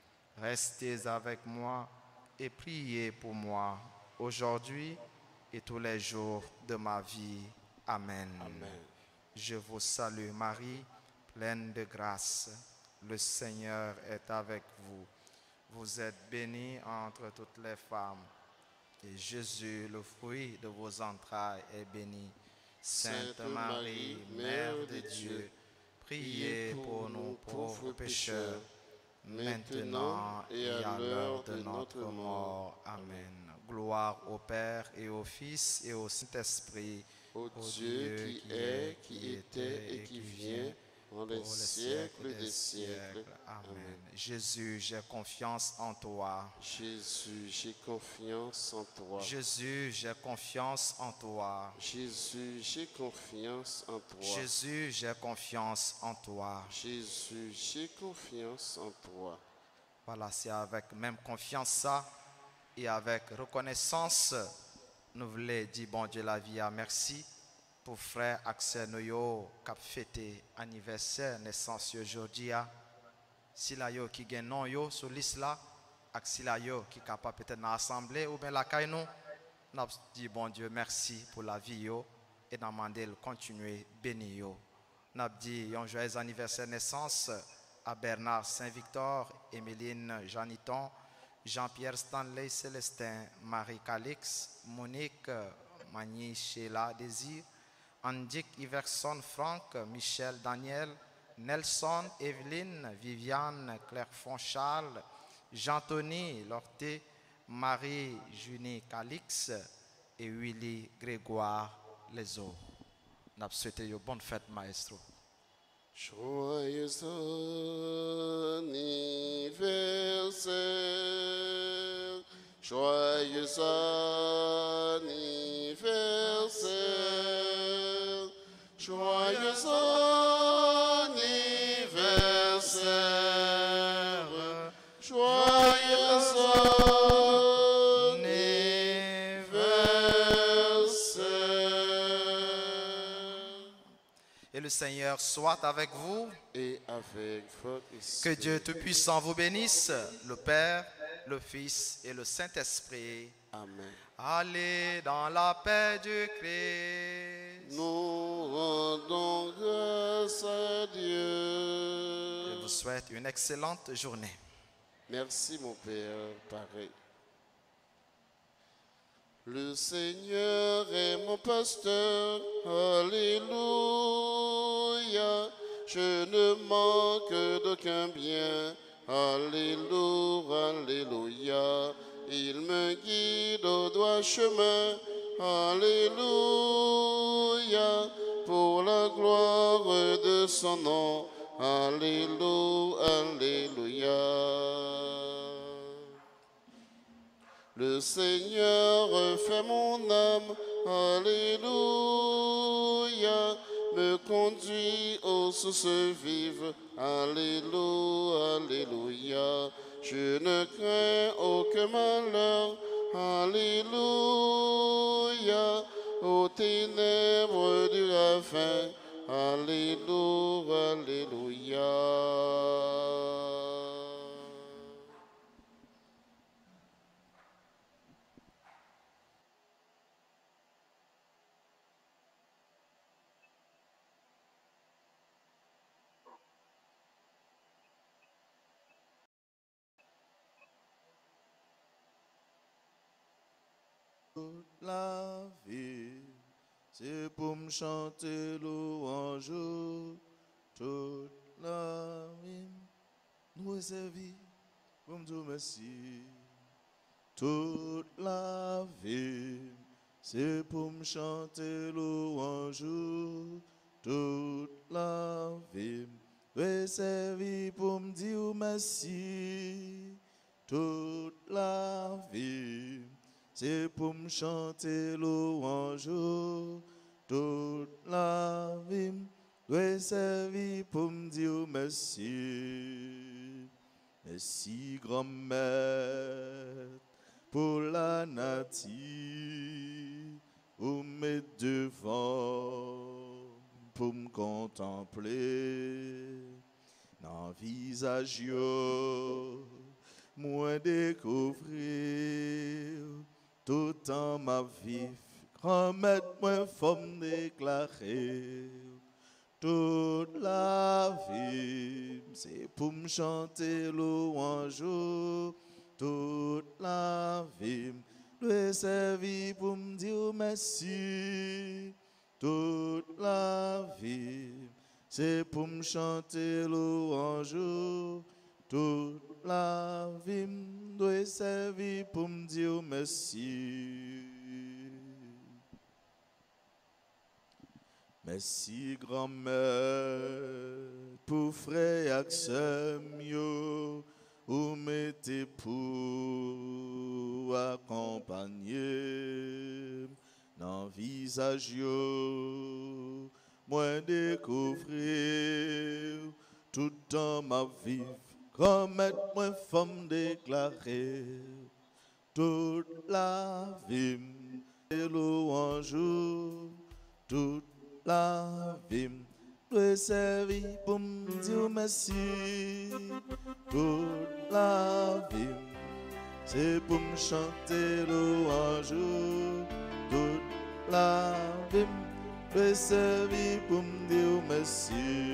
Restez avec moi et priez pour moi aujourd'hui et tous les jours de ma vie. Amen. Amen. Je vous salue Marie, pleine de grâce. Le Seigneur est avec vous. Vous êtes bénie entre toutes les femmes. Et Jésus, le fruit de vos entrailles, est béni. Sainte Marie, Mère de Dieu, priez pour nous pauvres pécheurs, maintenant et à l'heure de notre mort. Amen. Gloire au Père et au Fils et au Saint-Esprit, Ô Dieu qui est, qui était et qui vient, dans les siècles des siècles. Amen. Jésus, j'ai confiance en toi. Jésus, j'ai confiance en toi. Jésus, j'ai confiance en toi. Jésus, j'ai confiance en toi. Jésus, j'ai confiance en toi. Jésus, j'ai confiance en toi. Voilà, c'est avec même confiance ça et avec reconnaissance, nous voulons dire bon Dieu la vie à merci pour frère Axel Noyo qui a fêté anniversaire naissance aujourd'hui. Si la yo qui gagne non yo sur liste là, ak si la yo qui capable peut-être dans l'assemblée ou bien la caille nous, nous dit bon Dieu merci pour la vie yo et nous demander de continuer béni yo. Nous dit un joyeux anniversaire naissance à Bernard Saint-Victor, Émeline Janiton, Jean-Pierre Stanley Célestin, Marie Calix, Monique Magny Sheila Désir, Andic Iverson Franck, Michel Daniel, Nelson, Evelyne, Viviane, Claire Charles, Jean-Tony Lorté, Marie-Junie Calix et Willy Grégoire Lezo. Nous avons souhaité une bonne fête, maestro. Joyeux anniversaire, joyeux anniversaire, joyeux anniversaire, joyeux anniversaire. Et le Seigneur soit avec vous. Et avec votre Que esprit. Dieu Tout-Puissant vous bénisse, le Père, le Fils et le Saint-Esprit. Amen. Allez dans la paix du Christ. Nous rendons grâce à Dieu. Je vous souhaite une excellente journée. Merci mon Père, pareil. Le Seigneur est mon pasteur, alléluia. Je ne manque d'aucun bien, alléluia, alléluia. Il me guide au droit chemin, alléluia. Pour la gloire de son nom, alléluia, alléluia. Le Seigneur fait mon âme, alléluia, me conduit aux sources vives, alléluia, alléluia. Je ne crains aucun malheur, alléluia, aux ténèbres du ravin, alléluia, alléluia. Toute la vie, c'est pour me chanter louange. Toute la vie, nous est servi pour me dire merci. Toute la vie, c'est pour me chanter louange. Toute la vie, dois servir pour me dire merci. Toute la vie, c'est pour me chanter louange. Toute la vie, dois servir pour me dire merci. Merci, grand-mère, pour la nature, ou mes devants, pour me contempler. Dans visage, yo, moi découvrir, tout en ma vie, grand-mère, moi, forme déclarer. Toute la vie, c'est pour me chanter louange. Toute la vie, dois servir pour me dire merci. Toute la vie, c'est pour me chanter louange. Toute la vie, dois servir pour me dire merci. Merci grand-mère pour frère et sœur mio ou mettez pour accompagner dans visage yo moi découvrir tout dans ma vie comme être moi femme déclarée toute la vie et louange toute la vie, dois servir pour me dire merci. Toute la vie, c'est pour me chanter louange. Toute la vie, dois servir pour me dire merci.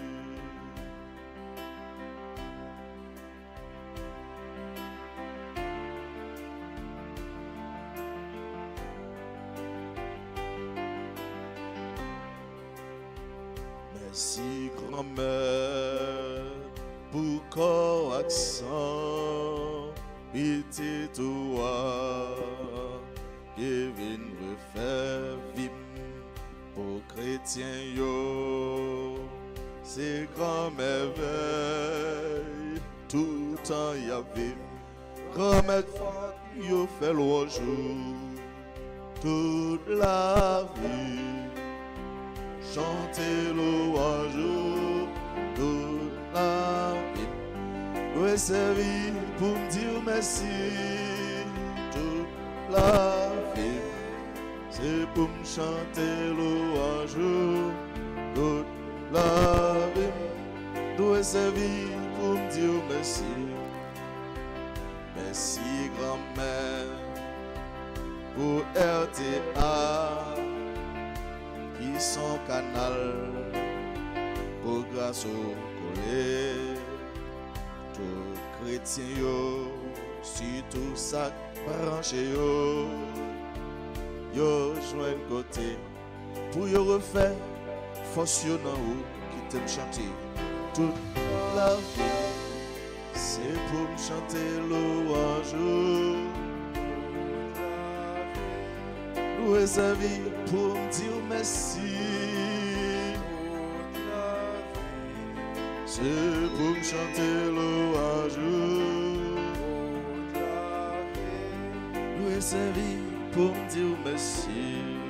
Merci grand-mère pour corps accent, pitié toi, qui vient refaire vivre pour chrétiens yo, c'est grand-mère veille, tout temps y a vivre, grand-mère yo fait le jour, toute la vie. Chanter louange toute la vie, dois servir pour me dire merci. Toute la vie, c'est pour me chanter louange. Toute la vie, dois servir pour me dire merci. Merci grand-mère pour R T A. Qui sont canal pour grâce au collé tout chrétien yo surtout ça branché yo yo joint côté pour yo refaire force yo nan ou qui t'aime chanter toute la vie c'est pour me chanter louange dois servir pour me dire merci. C'est pour me chanter louange. Dois servir pour me dire merci.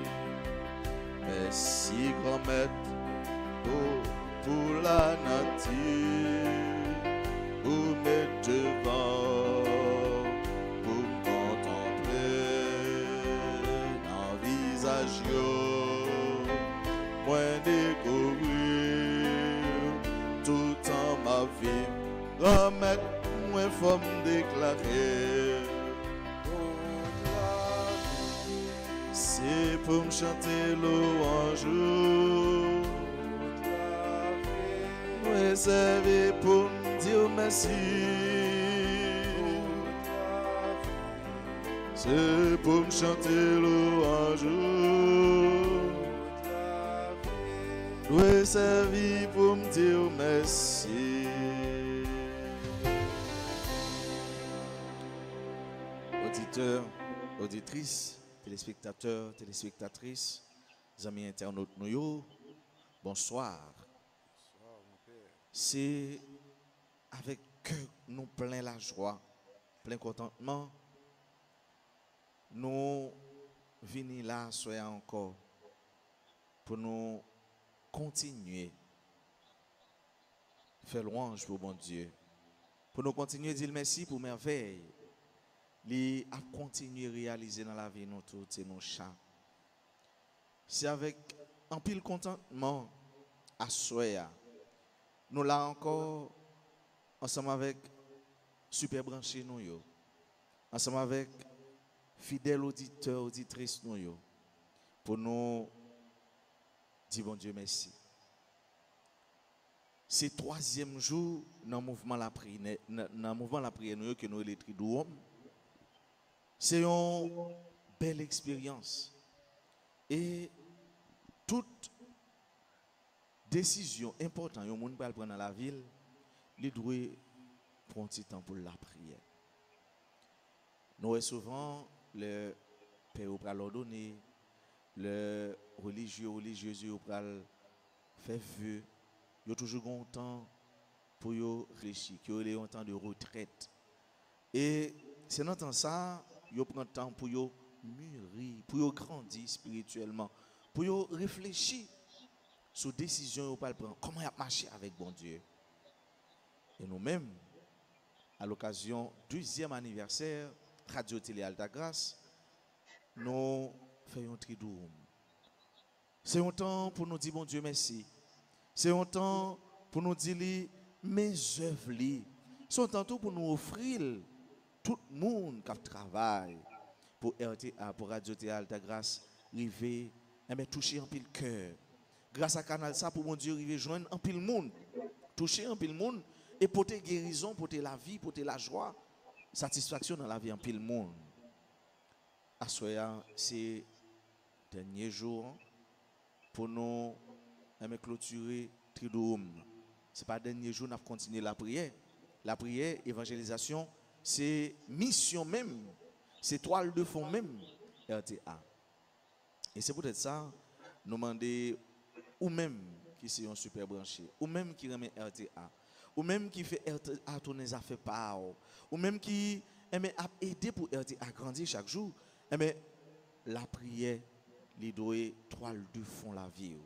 Merci grand-mère pour, pour la nature, pour mettre devant. Moi découvrir tout en ma vie, remettre moi forme déclarer. C'est pour me chanter louange, moi servir pour me dire merci. C'est pour me chanter louange. Dois servir pour me dire merci. Auditeurs, auditrices, téléspectateurs, téléspectatrices, amis internautes, nous, bonsoir. c'est avec que nous plein la joie, plein contentement, nous venons là, soyez encore, pour nous continuer faire louange pour bon Dieu, pour nous continuer à dire merci pour merveille, les à continuer à réaliser dans la vie nous tous et nos chats. C'est avec un pile contentement à soya. Nous là encore ensemble avec super branché nous yo, ensemble avec fidèles auditeurs auditrices nous yo, pour nous dire bon Dieu merci. C'est le troisième jour dans le mouvement la prière, dans le mouvement la prière nous que nous les triduum. C'est une belle expérience. Et toute décision importante que monde peut prendre dans la ville, il doit prendre un petit temps pour la prière. Nous avons souvent le père au pral ordonner, le religieux religieuse au pral faire vœu, il y a toujours un temps pour y réfléchir, il y a un temps de retraite. Et c'est dans temps ça, il prend le temps pour y mûrir, pour y grandir spirituellement, pour y réfléchir sur les décisions qu'on prendre, comment y marcher avec bon Dieu. Et nous-mêmes, à l'occasion du deuxième anniversaire Radio Télé Alta Grâce, nous faisons un triduum. C'est un temps pour nous dire bon Dieu merci. C'est un temps pour nous dire mes œuvres. C'est un temps pour nous offrir tout le monde qui travaille pour R T A, pour Radio Télé Alta Grâce, arriver et toucher un pile cœur. Grâce à canal ça pour mon Dieu arriver joindre un pile monde, toucher un pile monde et porter guérison, porter la vie, porter la joie, satisfaction dans la vie en pile monde. À soya c'est dernier jour pour nous aimer clôturer triduum. C'est pas dernier jour n'a continuer la prière. La prière, évangélisation, c'est mission même, c'est toile de fond même R T A. Et c'est peut-être ça nous demander ou même qui sont super branché, ou même qui remet R T A, ou même qui fait R T A tourner les affaires par, ou même qui aime aider pour R T A grandir chaque jour. Mais la prière, les doit toile de fond la vie.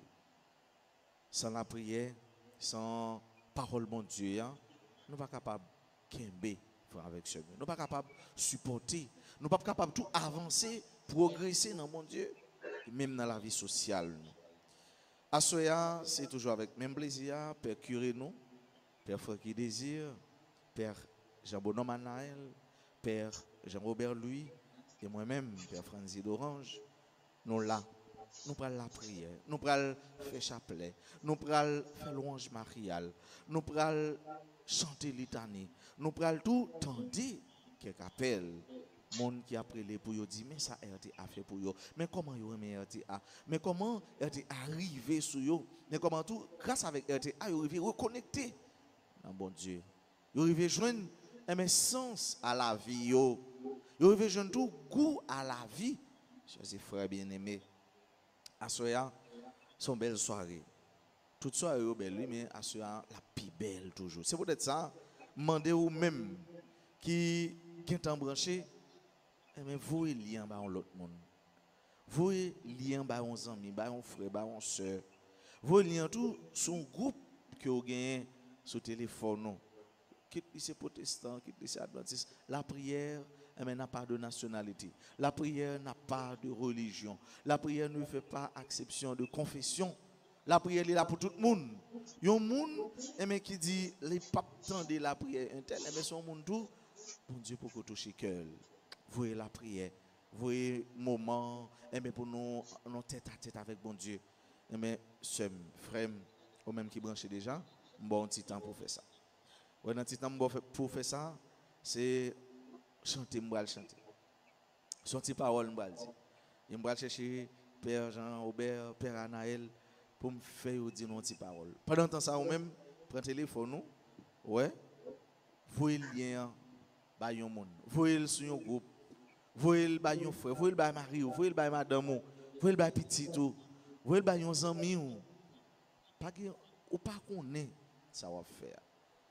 Sans la prière, sans parole mon Dieu, hein, nous ne sommes pas capables de avec ce Dieu. Nous ne sommes pas capables de supporter, nous ne sommes pas capables de tout avancer, progresser dans mon Dieu, même dans la vie sociale. À Soya, c'est toujours avec même plaisir, Père Curé nous, Père Frère qui désire, Père Jean-Bonhomme Anaël, Père Jean-Robert Louis, et moi-même, Père Franzi d'Orange, nous là, nous prenons la prière, nous prenons faire chapelet, nous prenons faire louange mariale, nous prenons chanter litanie, nous prenons tout tandis quelqu'un appelle, monde qui a prélé pour yo dit mais ça R T A fait pour yo, mais comment yo aimé R T A, mais comment R T A arrivé sur yo, mais comment tout grâce avec R T A yo arrivé reconnecter dans bon Dieu, yo arrivé joindre un sens à la vie yo. Yo arrivé joindre tout goût à la vie. Chers frères bien-aimés, à soya son belle soirée. Toute soirée est belle, mais à soya la plus belle toujours. C'est peut-être ça, demandez ou même qui qui est branché, mais vous lien ba l'autre monde. Vous lien ba on ami, ba on frère, ba on sœur. Vous lien tout son groupe que vous gagnez sur téléphone non. Quitte les protestants, quitte les adventistes, la prière mais n'a pas de nationalité. La prière n'a pas de religion. La prière ne fait pas exception de confession. La prière est là pour tout le monde. Il y a un monde qui dit les papes tendent la prière interne, mais son monde tout, bon Dieu pour que toucher cœur. Voyez la prière, voyez moment, mais pour nous, nous tête à tête avec bon Dieu. Mais ce frère, ou même qui branche déjà, bon petit temps pour faire ça. Ouais, un petit temps pour faire ça, c'est chanter, m'bral chanter. Son petit parole m'bral dire. Et m'bral chercher Père Jean Aubert, Père Anaël pour me faire dire nos petites paroles. Pendant temps ça ou même prendre téléphone nous, ouais, voyez le lien ba yon monde. Voyez le sur un groupe. Voyez le ba yon frère, voyez le ba mari, voyez le ba madame, voyez le ba petit tout. Voyez le ba yon ami ou. Pas que ou pas connaît ça va faire.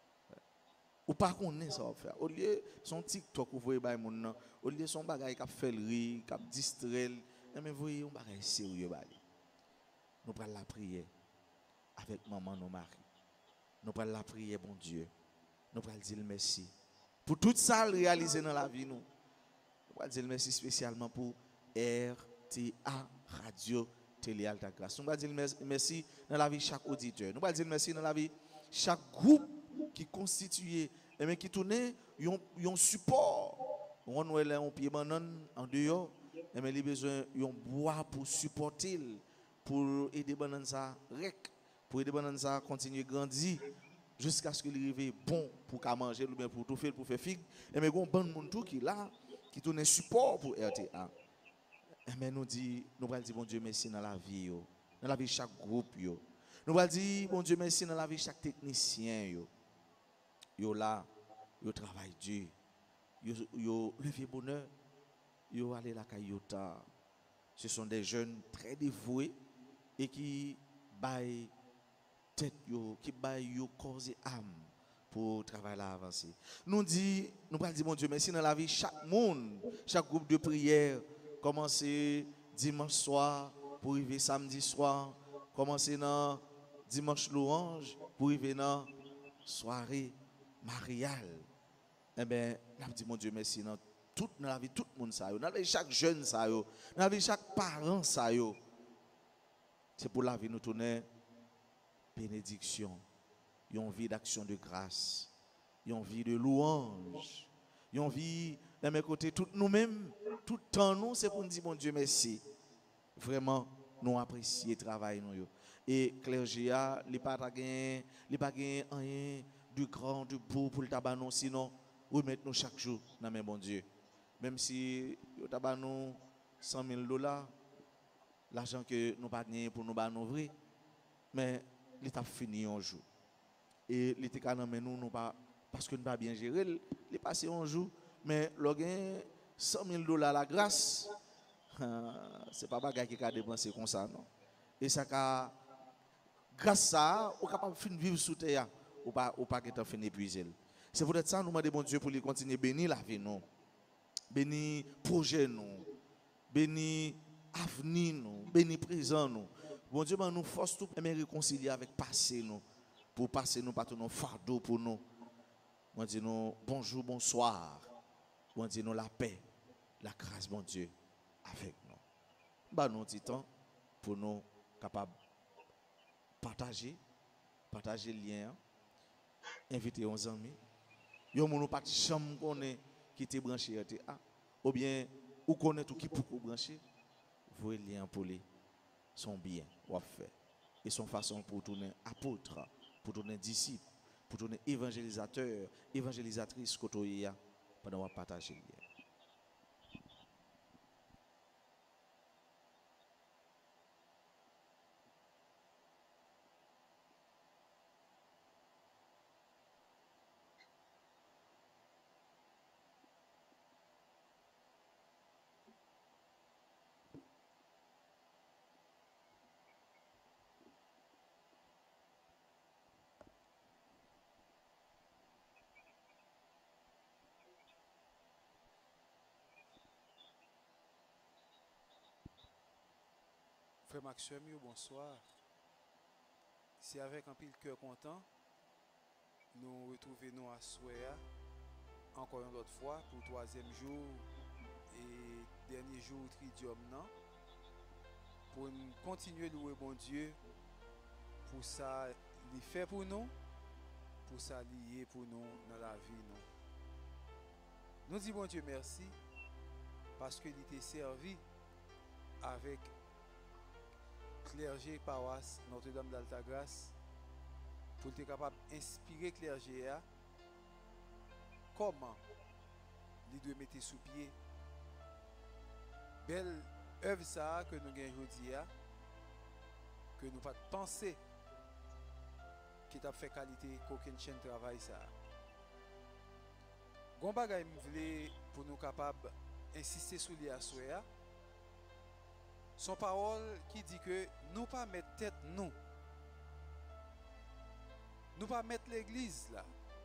Ou pas connaître ça va faire. Au lieu son TikTok ou voyez ba moun nan, au lieu son bagay qui fait le rire, qui distraire, mais voyez un bagay sérieux ba li. Nous prenons la prière avec maman nos mari. Nous prenons la prière bon Dieu. Nous prenons dire merci pour tout ça réalisé dans la vie nous. Nous prenons dire merci spécialement pour R T A Radio Télé Alta Grâce. Nous prenons dire merci dans la vie de chaque auditeur. Nous prenons dire merci dans la vie de chaque groupe qui constitue et mais qui tourne un support. On nous est un pied banane en dehors et mais il a besoin d'un bois pour supporter, pour aider banane ça rec, pour aider banane ça continuer grandir jusqu'à ce qu'il arrive bon pour qu'à manger ou bien pour tout faire pour faire figue et mais gon bon monde tout qui là qui tourne support pour R T A. Et mais nous dit nous va dire bon Dieu merci dans la vie yo, dans la vie de chaque groupe yo. Nous va dire bon Dieu merci dans la vie de chaque technicien yo. Yo là, yo travaille dur. Yo yo levé bonheur. Yo aller la Kayota. Ce sont des jeunes très dévoués et qui baillent tête yo, qui baillent yo corps et âme pour travailler là avancer. Nous dit, nous pas dire mon Dieu merci dans la vie chaque monde, chaque groupe de prière commencer dimanche soir pour arriver samedi soir, commencer dans dimanche louange pour arriver dans soirée mariale. Eh bien, nous dit mon Dieu merci dans toute dans la vie tout le monde ça yo, dans la vie chaque jeune ça yo, dans la vie chaque parent ça yo. C'est pour la vie nous tourner bénédiction, une vie d'action de grâce, une vie de louange, une vie de mes côtés tout nous-mêmes, tout le temps nous c'est pour nous dire mon Dieu merci. Vraiment nous apprécier travail nous yo. Et clergé a, il pas gagné, il pas gagné rien de grand, de beau pour le tabac non, sinon remettre nous chaque jour dans mes bon Dieu. Même si le tabac nous cent mille dollars, l'argent que nous pas gagné pour nous ba nous vrai, mais l'état fini un jour. Et l'été quand nous nous pas parce que nous pas bien gérer, il passé un jour, mais le gain cent mille dollars la grâce, c'est pas bagage qui a dépensé comme ça non. Et ça ka grâce à ça, on capable de vivre sous terre ou pas ou pas que fin épuisé. C'est pour ça nous demandons bon Dieu pour lui continuer bénir la vie nous. Bénir projet nous. Bénir avenir nous, bénir présent nous. Bon Dieu ben nous force tout aimer réconcilier avec passé nous pour passer nous pas tout nos fardeau pour nous. Bon Dieu nous bonjour bonsoir. Bon Dieu nous la paix, la grâce bon Dieu avec nous. Bah nous petit temps pour nous capable partager partager le lien, inviter nos amis. Yo moun pas chambre connaît qui te branché R T A ou bien ou connaît tout qui pour brancher, voyez lien pour les son bien ou fait et son façon pour tourner apôtre, pour tourner disciple, pour tourner évangélisateur, évangélisatrice kotoya pendant on partager le lien. Frère Maxime, bonsoir. C'est avec un pile cœur content, nous retrouvons à Souéa encore une autre fois pour le troisième jour et dernier jour tridium non, pour continuer de louer bon Dieu pour ça il fait pour nous, pour ça lié pour nous dans la vie nous. Nous disons bon Dieu merci parce qu'il était servi avec clergé paroisse Notre-Dame d'Altagrace pour être capable d'inspirer clergé à comment il doit mettre sous pied belle œuvre ça que nous gagnons aujourd'hui que nous pas penser qui t'a fait qualité qu'aucune chaîne travail ça. Gon bagay m vle pour nous capable insister sur les assoya. Son parole qui dit que nous pas mettre tête nous Nous pas mettre l'église là.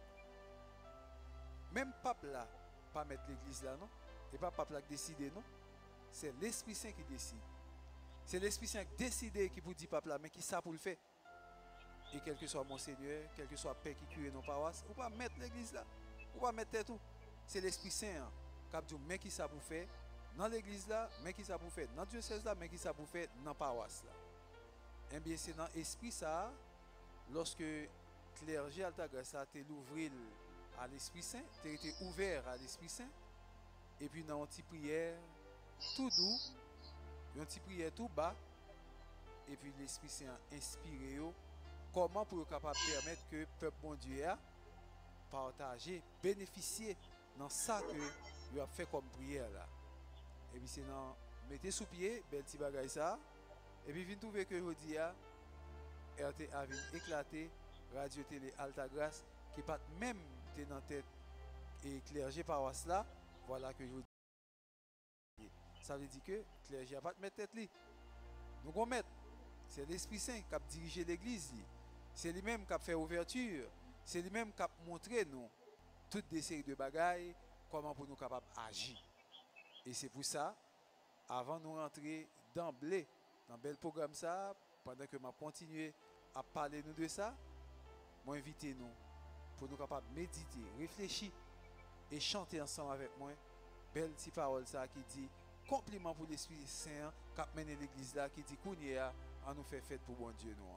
Même pape là, pas mettre l'église là, non? Et pas pape là qui décide, non? C'est l'Esprit Saint qui décide. C'est l'Esprit Saint qui décide qui vous dit pape là, mais qui ça pour le faire? Et quel que soit Monseigneur, quel que soit Père qui cure nos paroisses, ou pas mettre l'église là, ou pas mettre tout. C'est l'Esprit Saint hein, qui a dit, mais qui ça pour faire dans l'église là, mais qui ça pour faire dans le diocèse là, mais qui ça pour faire dans la paroisse là. Eh bien, c'est dans l'esprit ça, lorsque clergé Altagrace a été l'ouvrir à l'Esprit Saint, tu as été ouvert à l'Esprit Saint, et puis dans une petite prière tout doux, une petite prière tout bas, et puis l'Esprit Saint a inspiré comment pour être capable de permettre que le peuple bon Dieu a partager, bénéficier dans ça que vous a fait comme prière là. Et puis c'est dans mettez sous pied, bel petit bagay ça, et puis vous trouver que vous dit R T A vient éclater, Radio Télé Altagrace qui pas même dans tête et clergé paroisse là, voilà que je vous dis. Ça veut dire que clergé a pas de mettre tête li. Nous qu'on mettre, c'est l'Esprit Saint qui a dirigé l'église li. C'est lui-même qui a fait ouverture, c'est lui-même qui a montré nous toutes des séries de bagailles, comment pour nous capables d'agir. Et c'est pour ça, avant de nous rentrer d'emblée dans le bel programme ça, pendant que je continue à parler nous de ça, je invite nous pour nous capables de méditer, réfléchir et chanter ensemble avec moi. Belle petite parole ça qui dit compliment pour l'Esprit Saint qui a mené l'église là, qui dit qu'on y a à nous faire fête pour bon Dieu nous.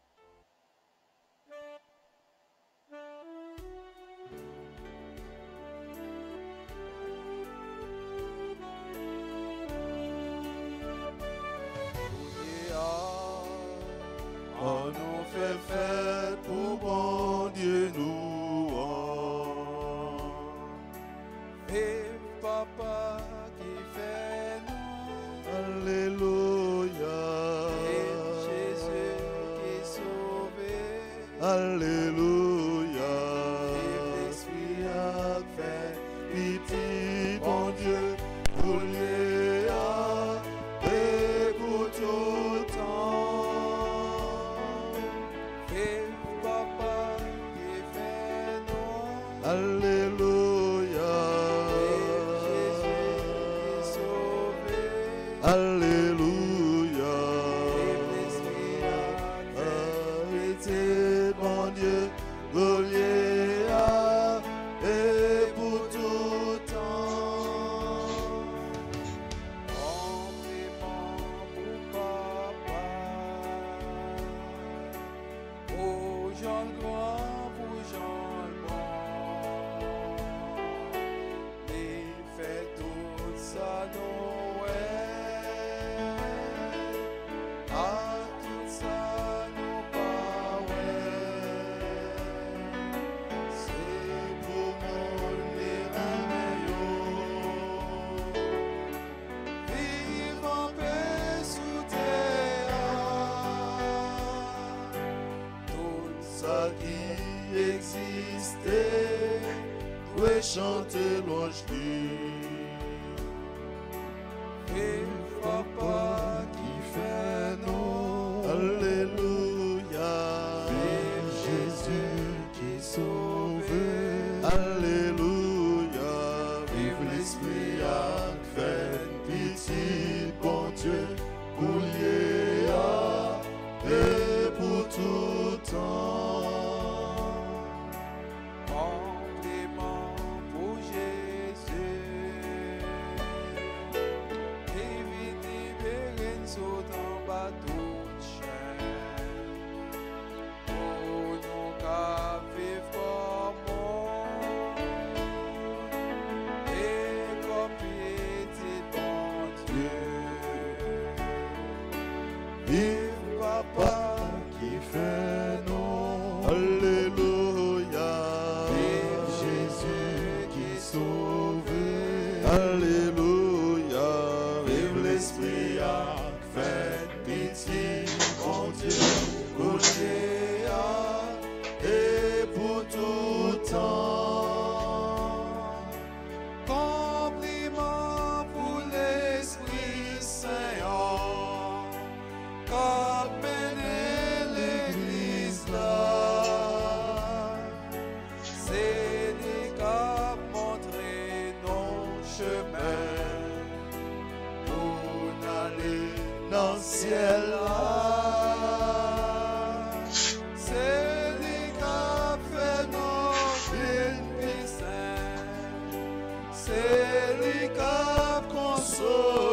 On nous fait fête pour bon Dieu nous. Et papa qui fait nous. Alléluia. Et Jésus qui sauve. Alléluia. Et l'Esprit a fait Pitié, bon Dieu, pour les et pour tout temps. et papa qui fait nous. Alléluia. Et Jésus qui sauve. Alléluia. Et l'Esprit a fait Pitié, bon Dieu, Goliath, et pour tout temps. compliment pour papa. Pour Jean le grand, pour Jean le bon. Il fait tout ça Noël. À tout ça nous pas ouais. C'est pour mon Vive en paix sous terre. Tout ça qui existait, doit chanter louange lui. vive papa qui fait nous. Alléluia. Vive Jésus qui sauve. Alléluia. Vive l'Esprit a fait pitié, bon Dieu, pour Léa et pour tout temps. compliment pour Jésus. Qui vit libérer nous saute en bateau de chaîne. Pour nous qu'à vivre comme monde. Et comme piété bon Dieu. Vive Papa qui fait non. Alléluia. Vive Jésus qui sauve. Alléluia. Vive l'Esprit a fait pitié, mon Dieu, pour Léa et pour tout temps. Compliment pour l'Esprit Saint, qu'a mené l'Église là. sauve.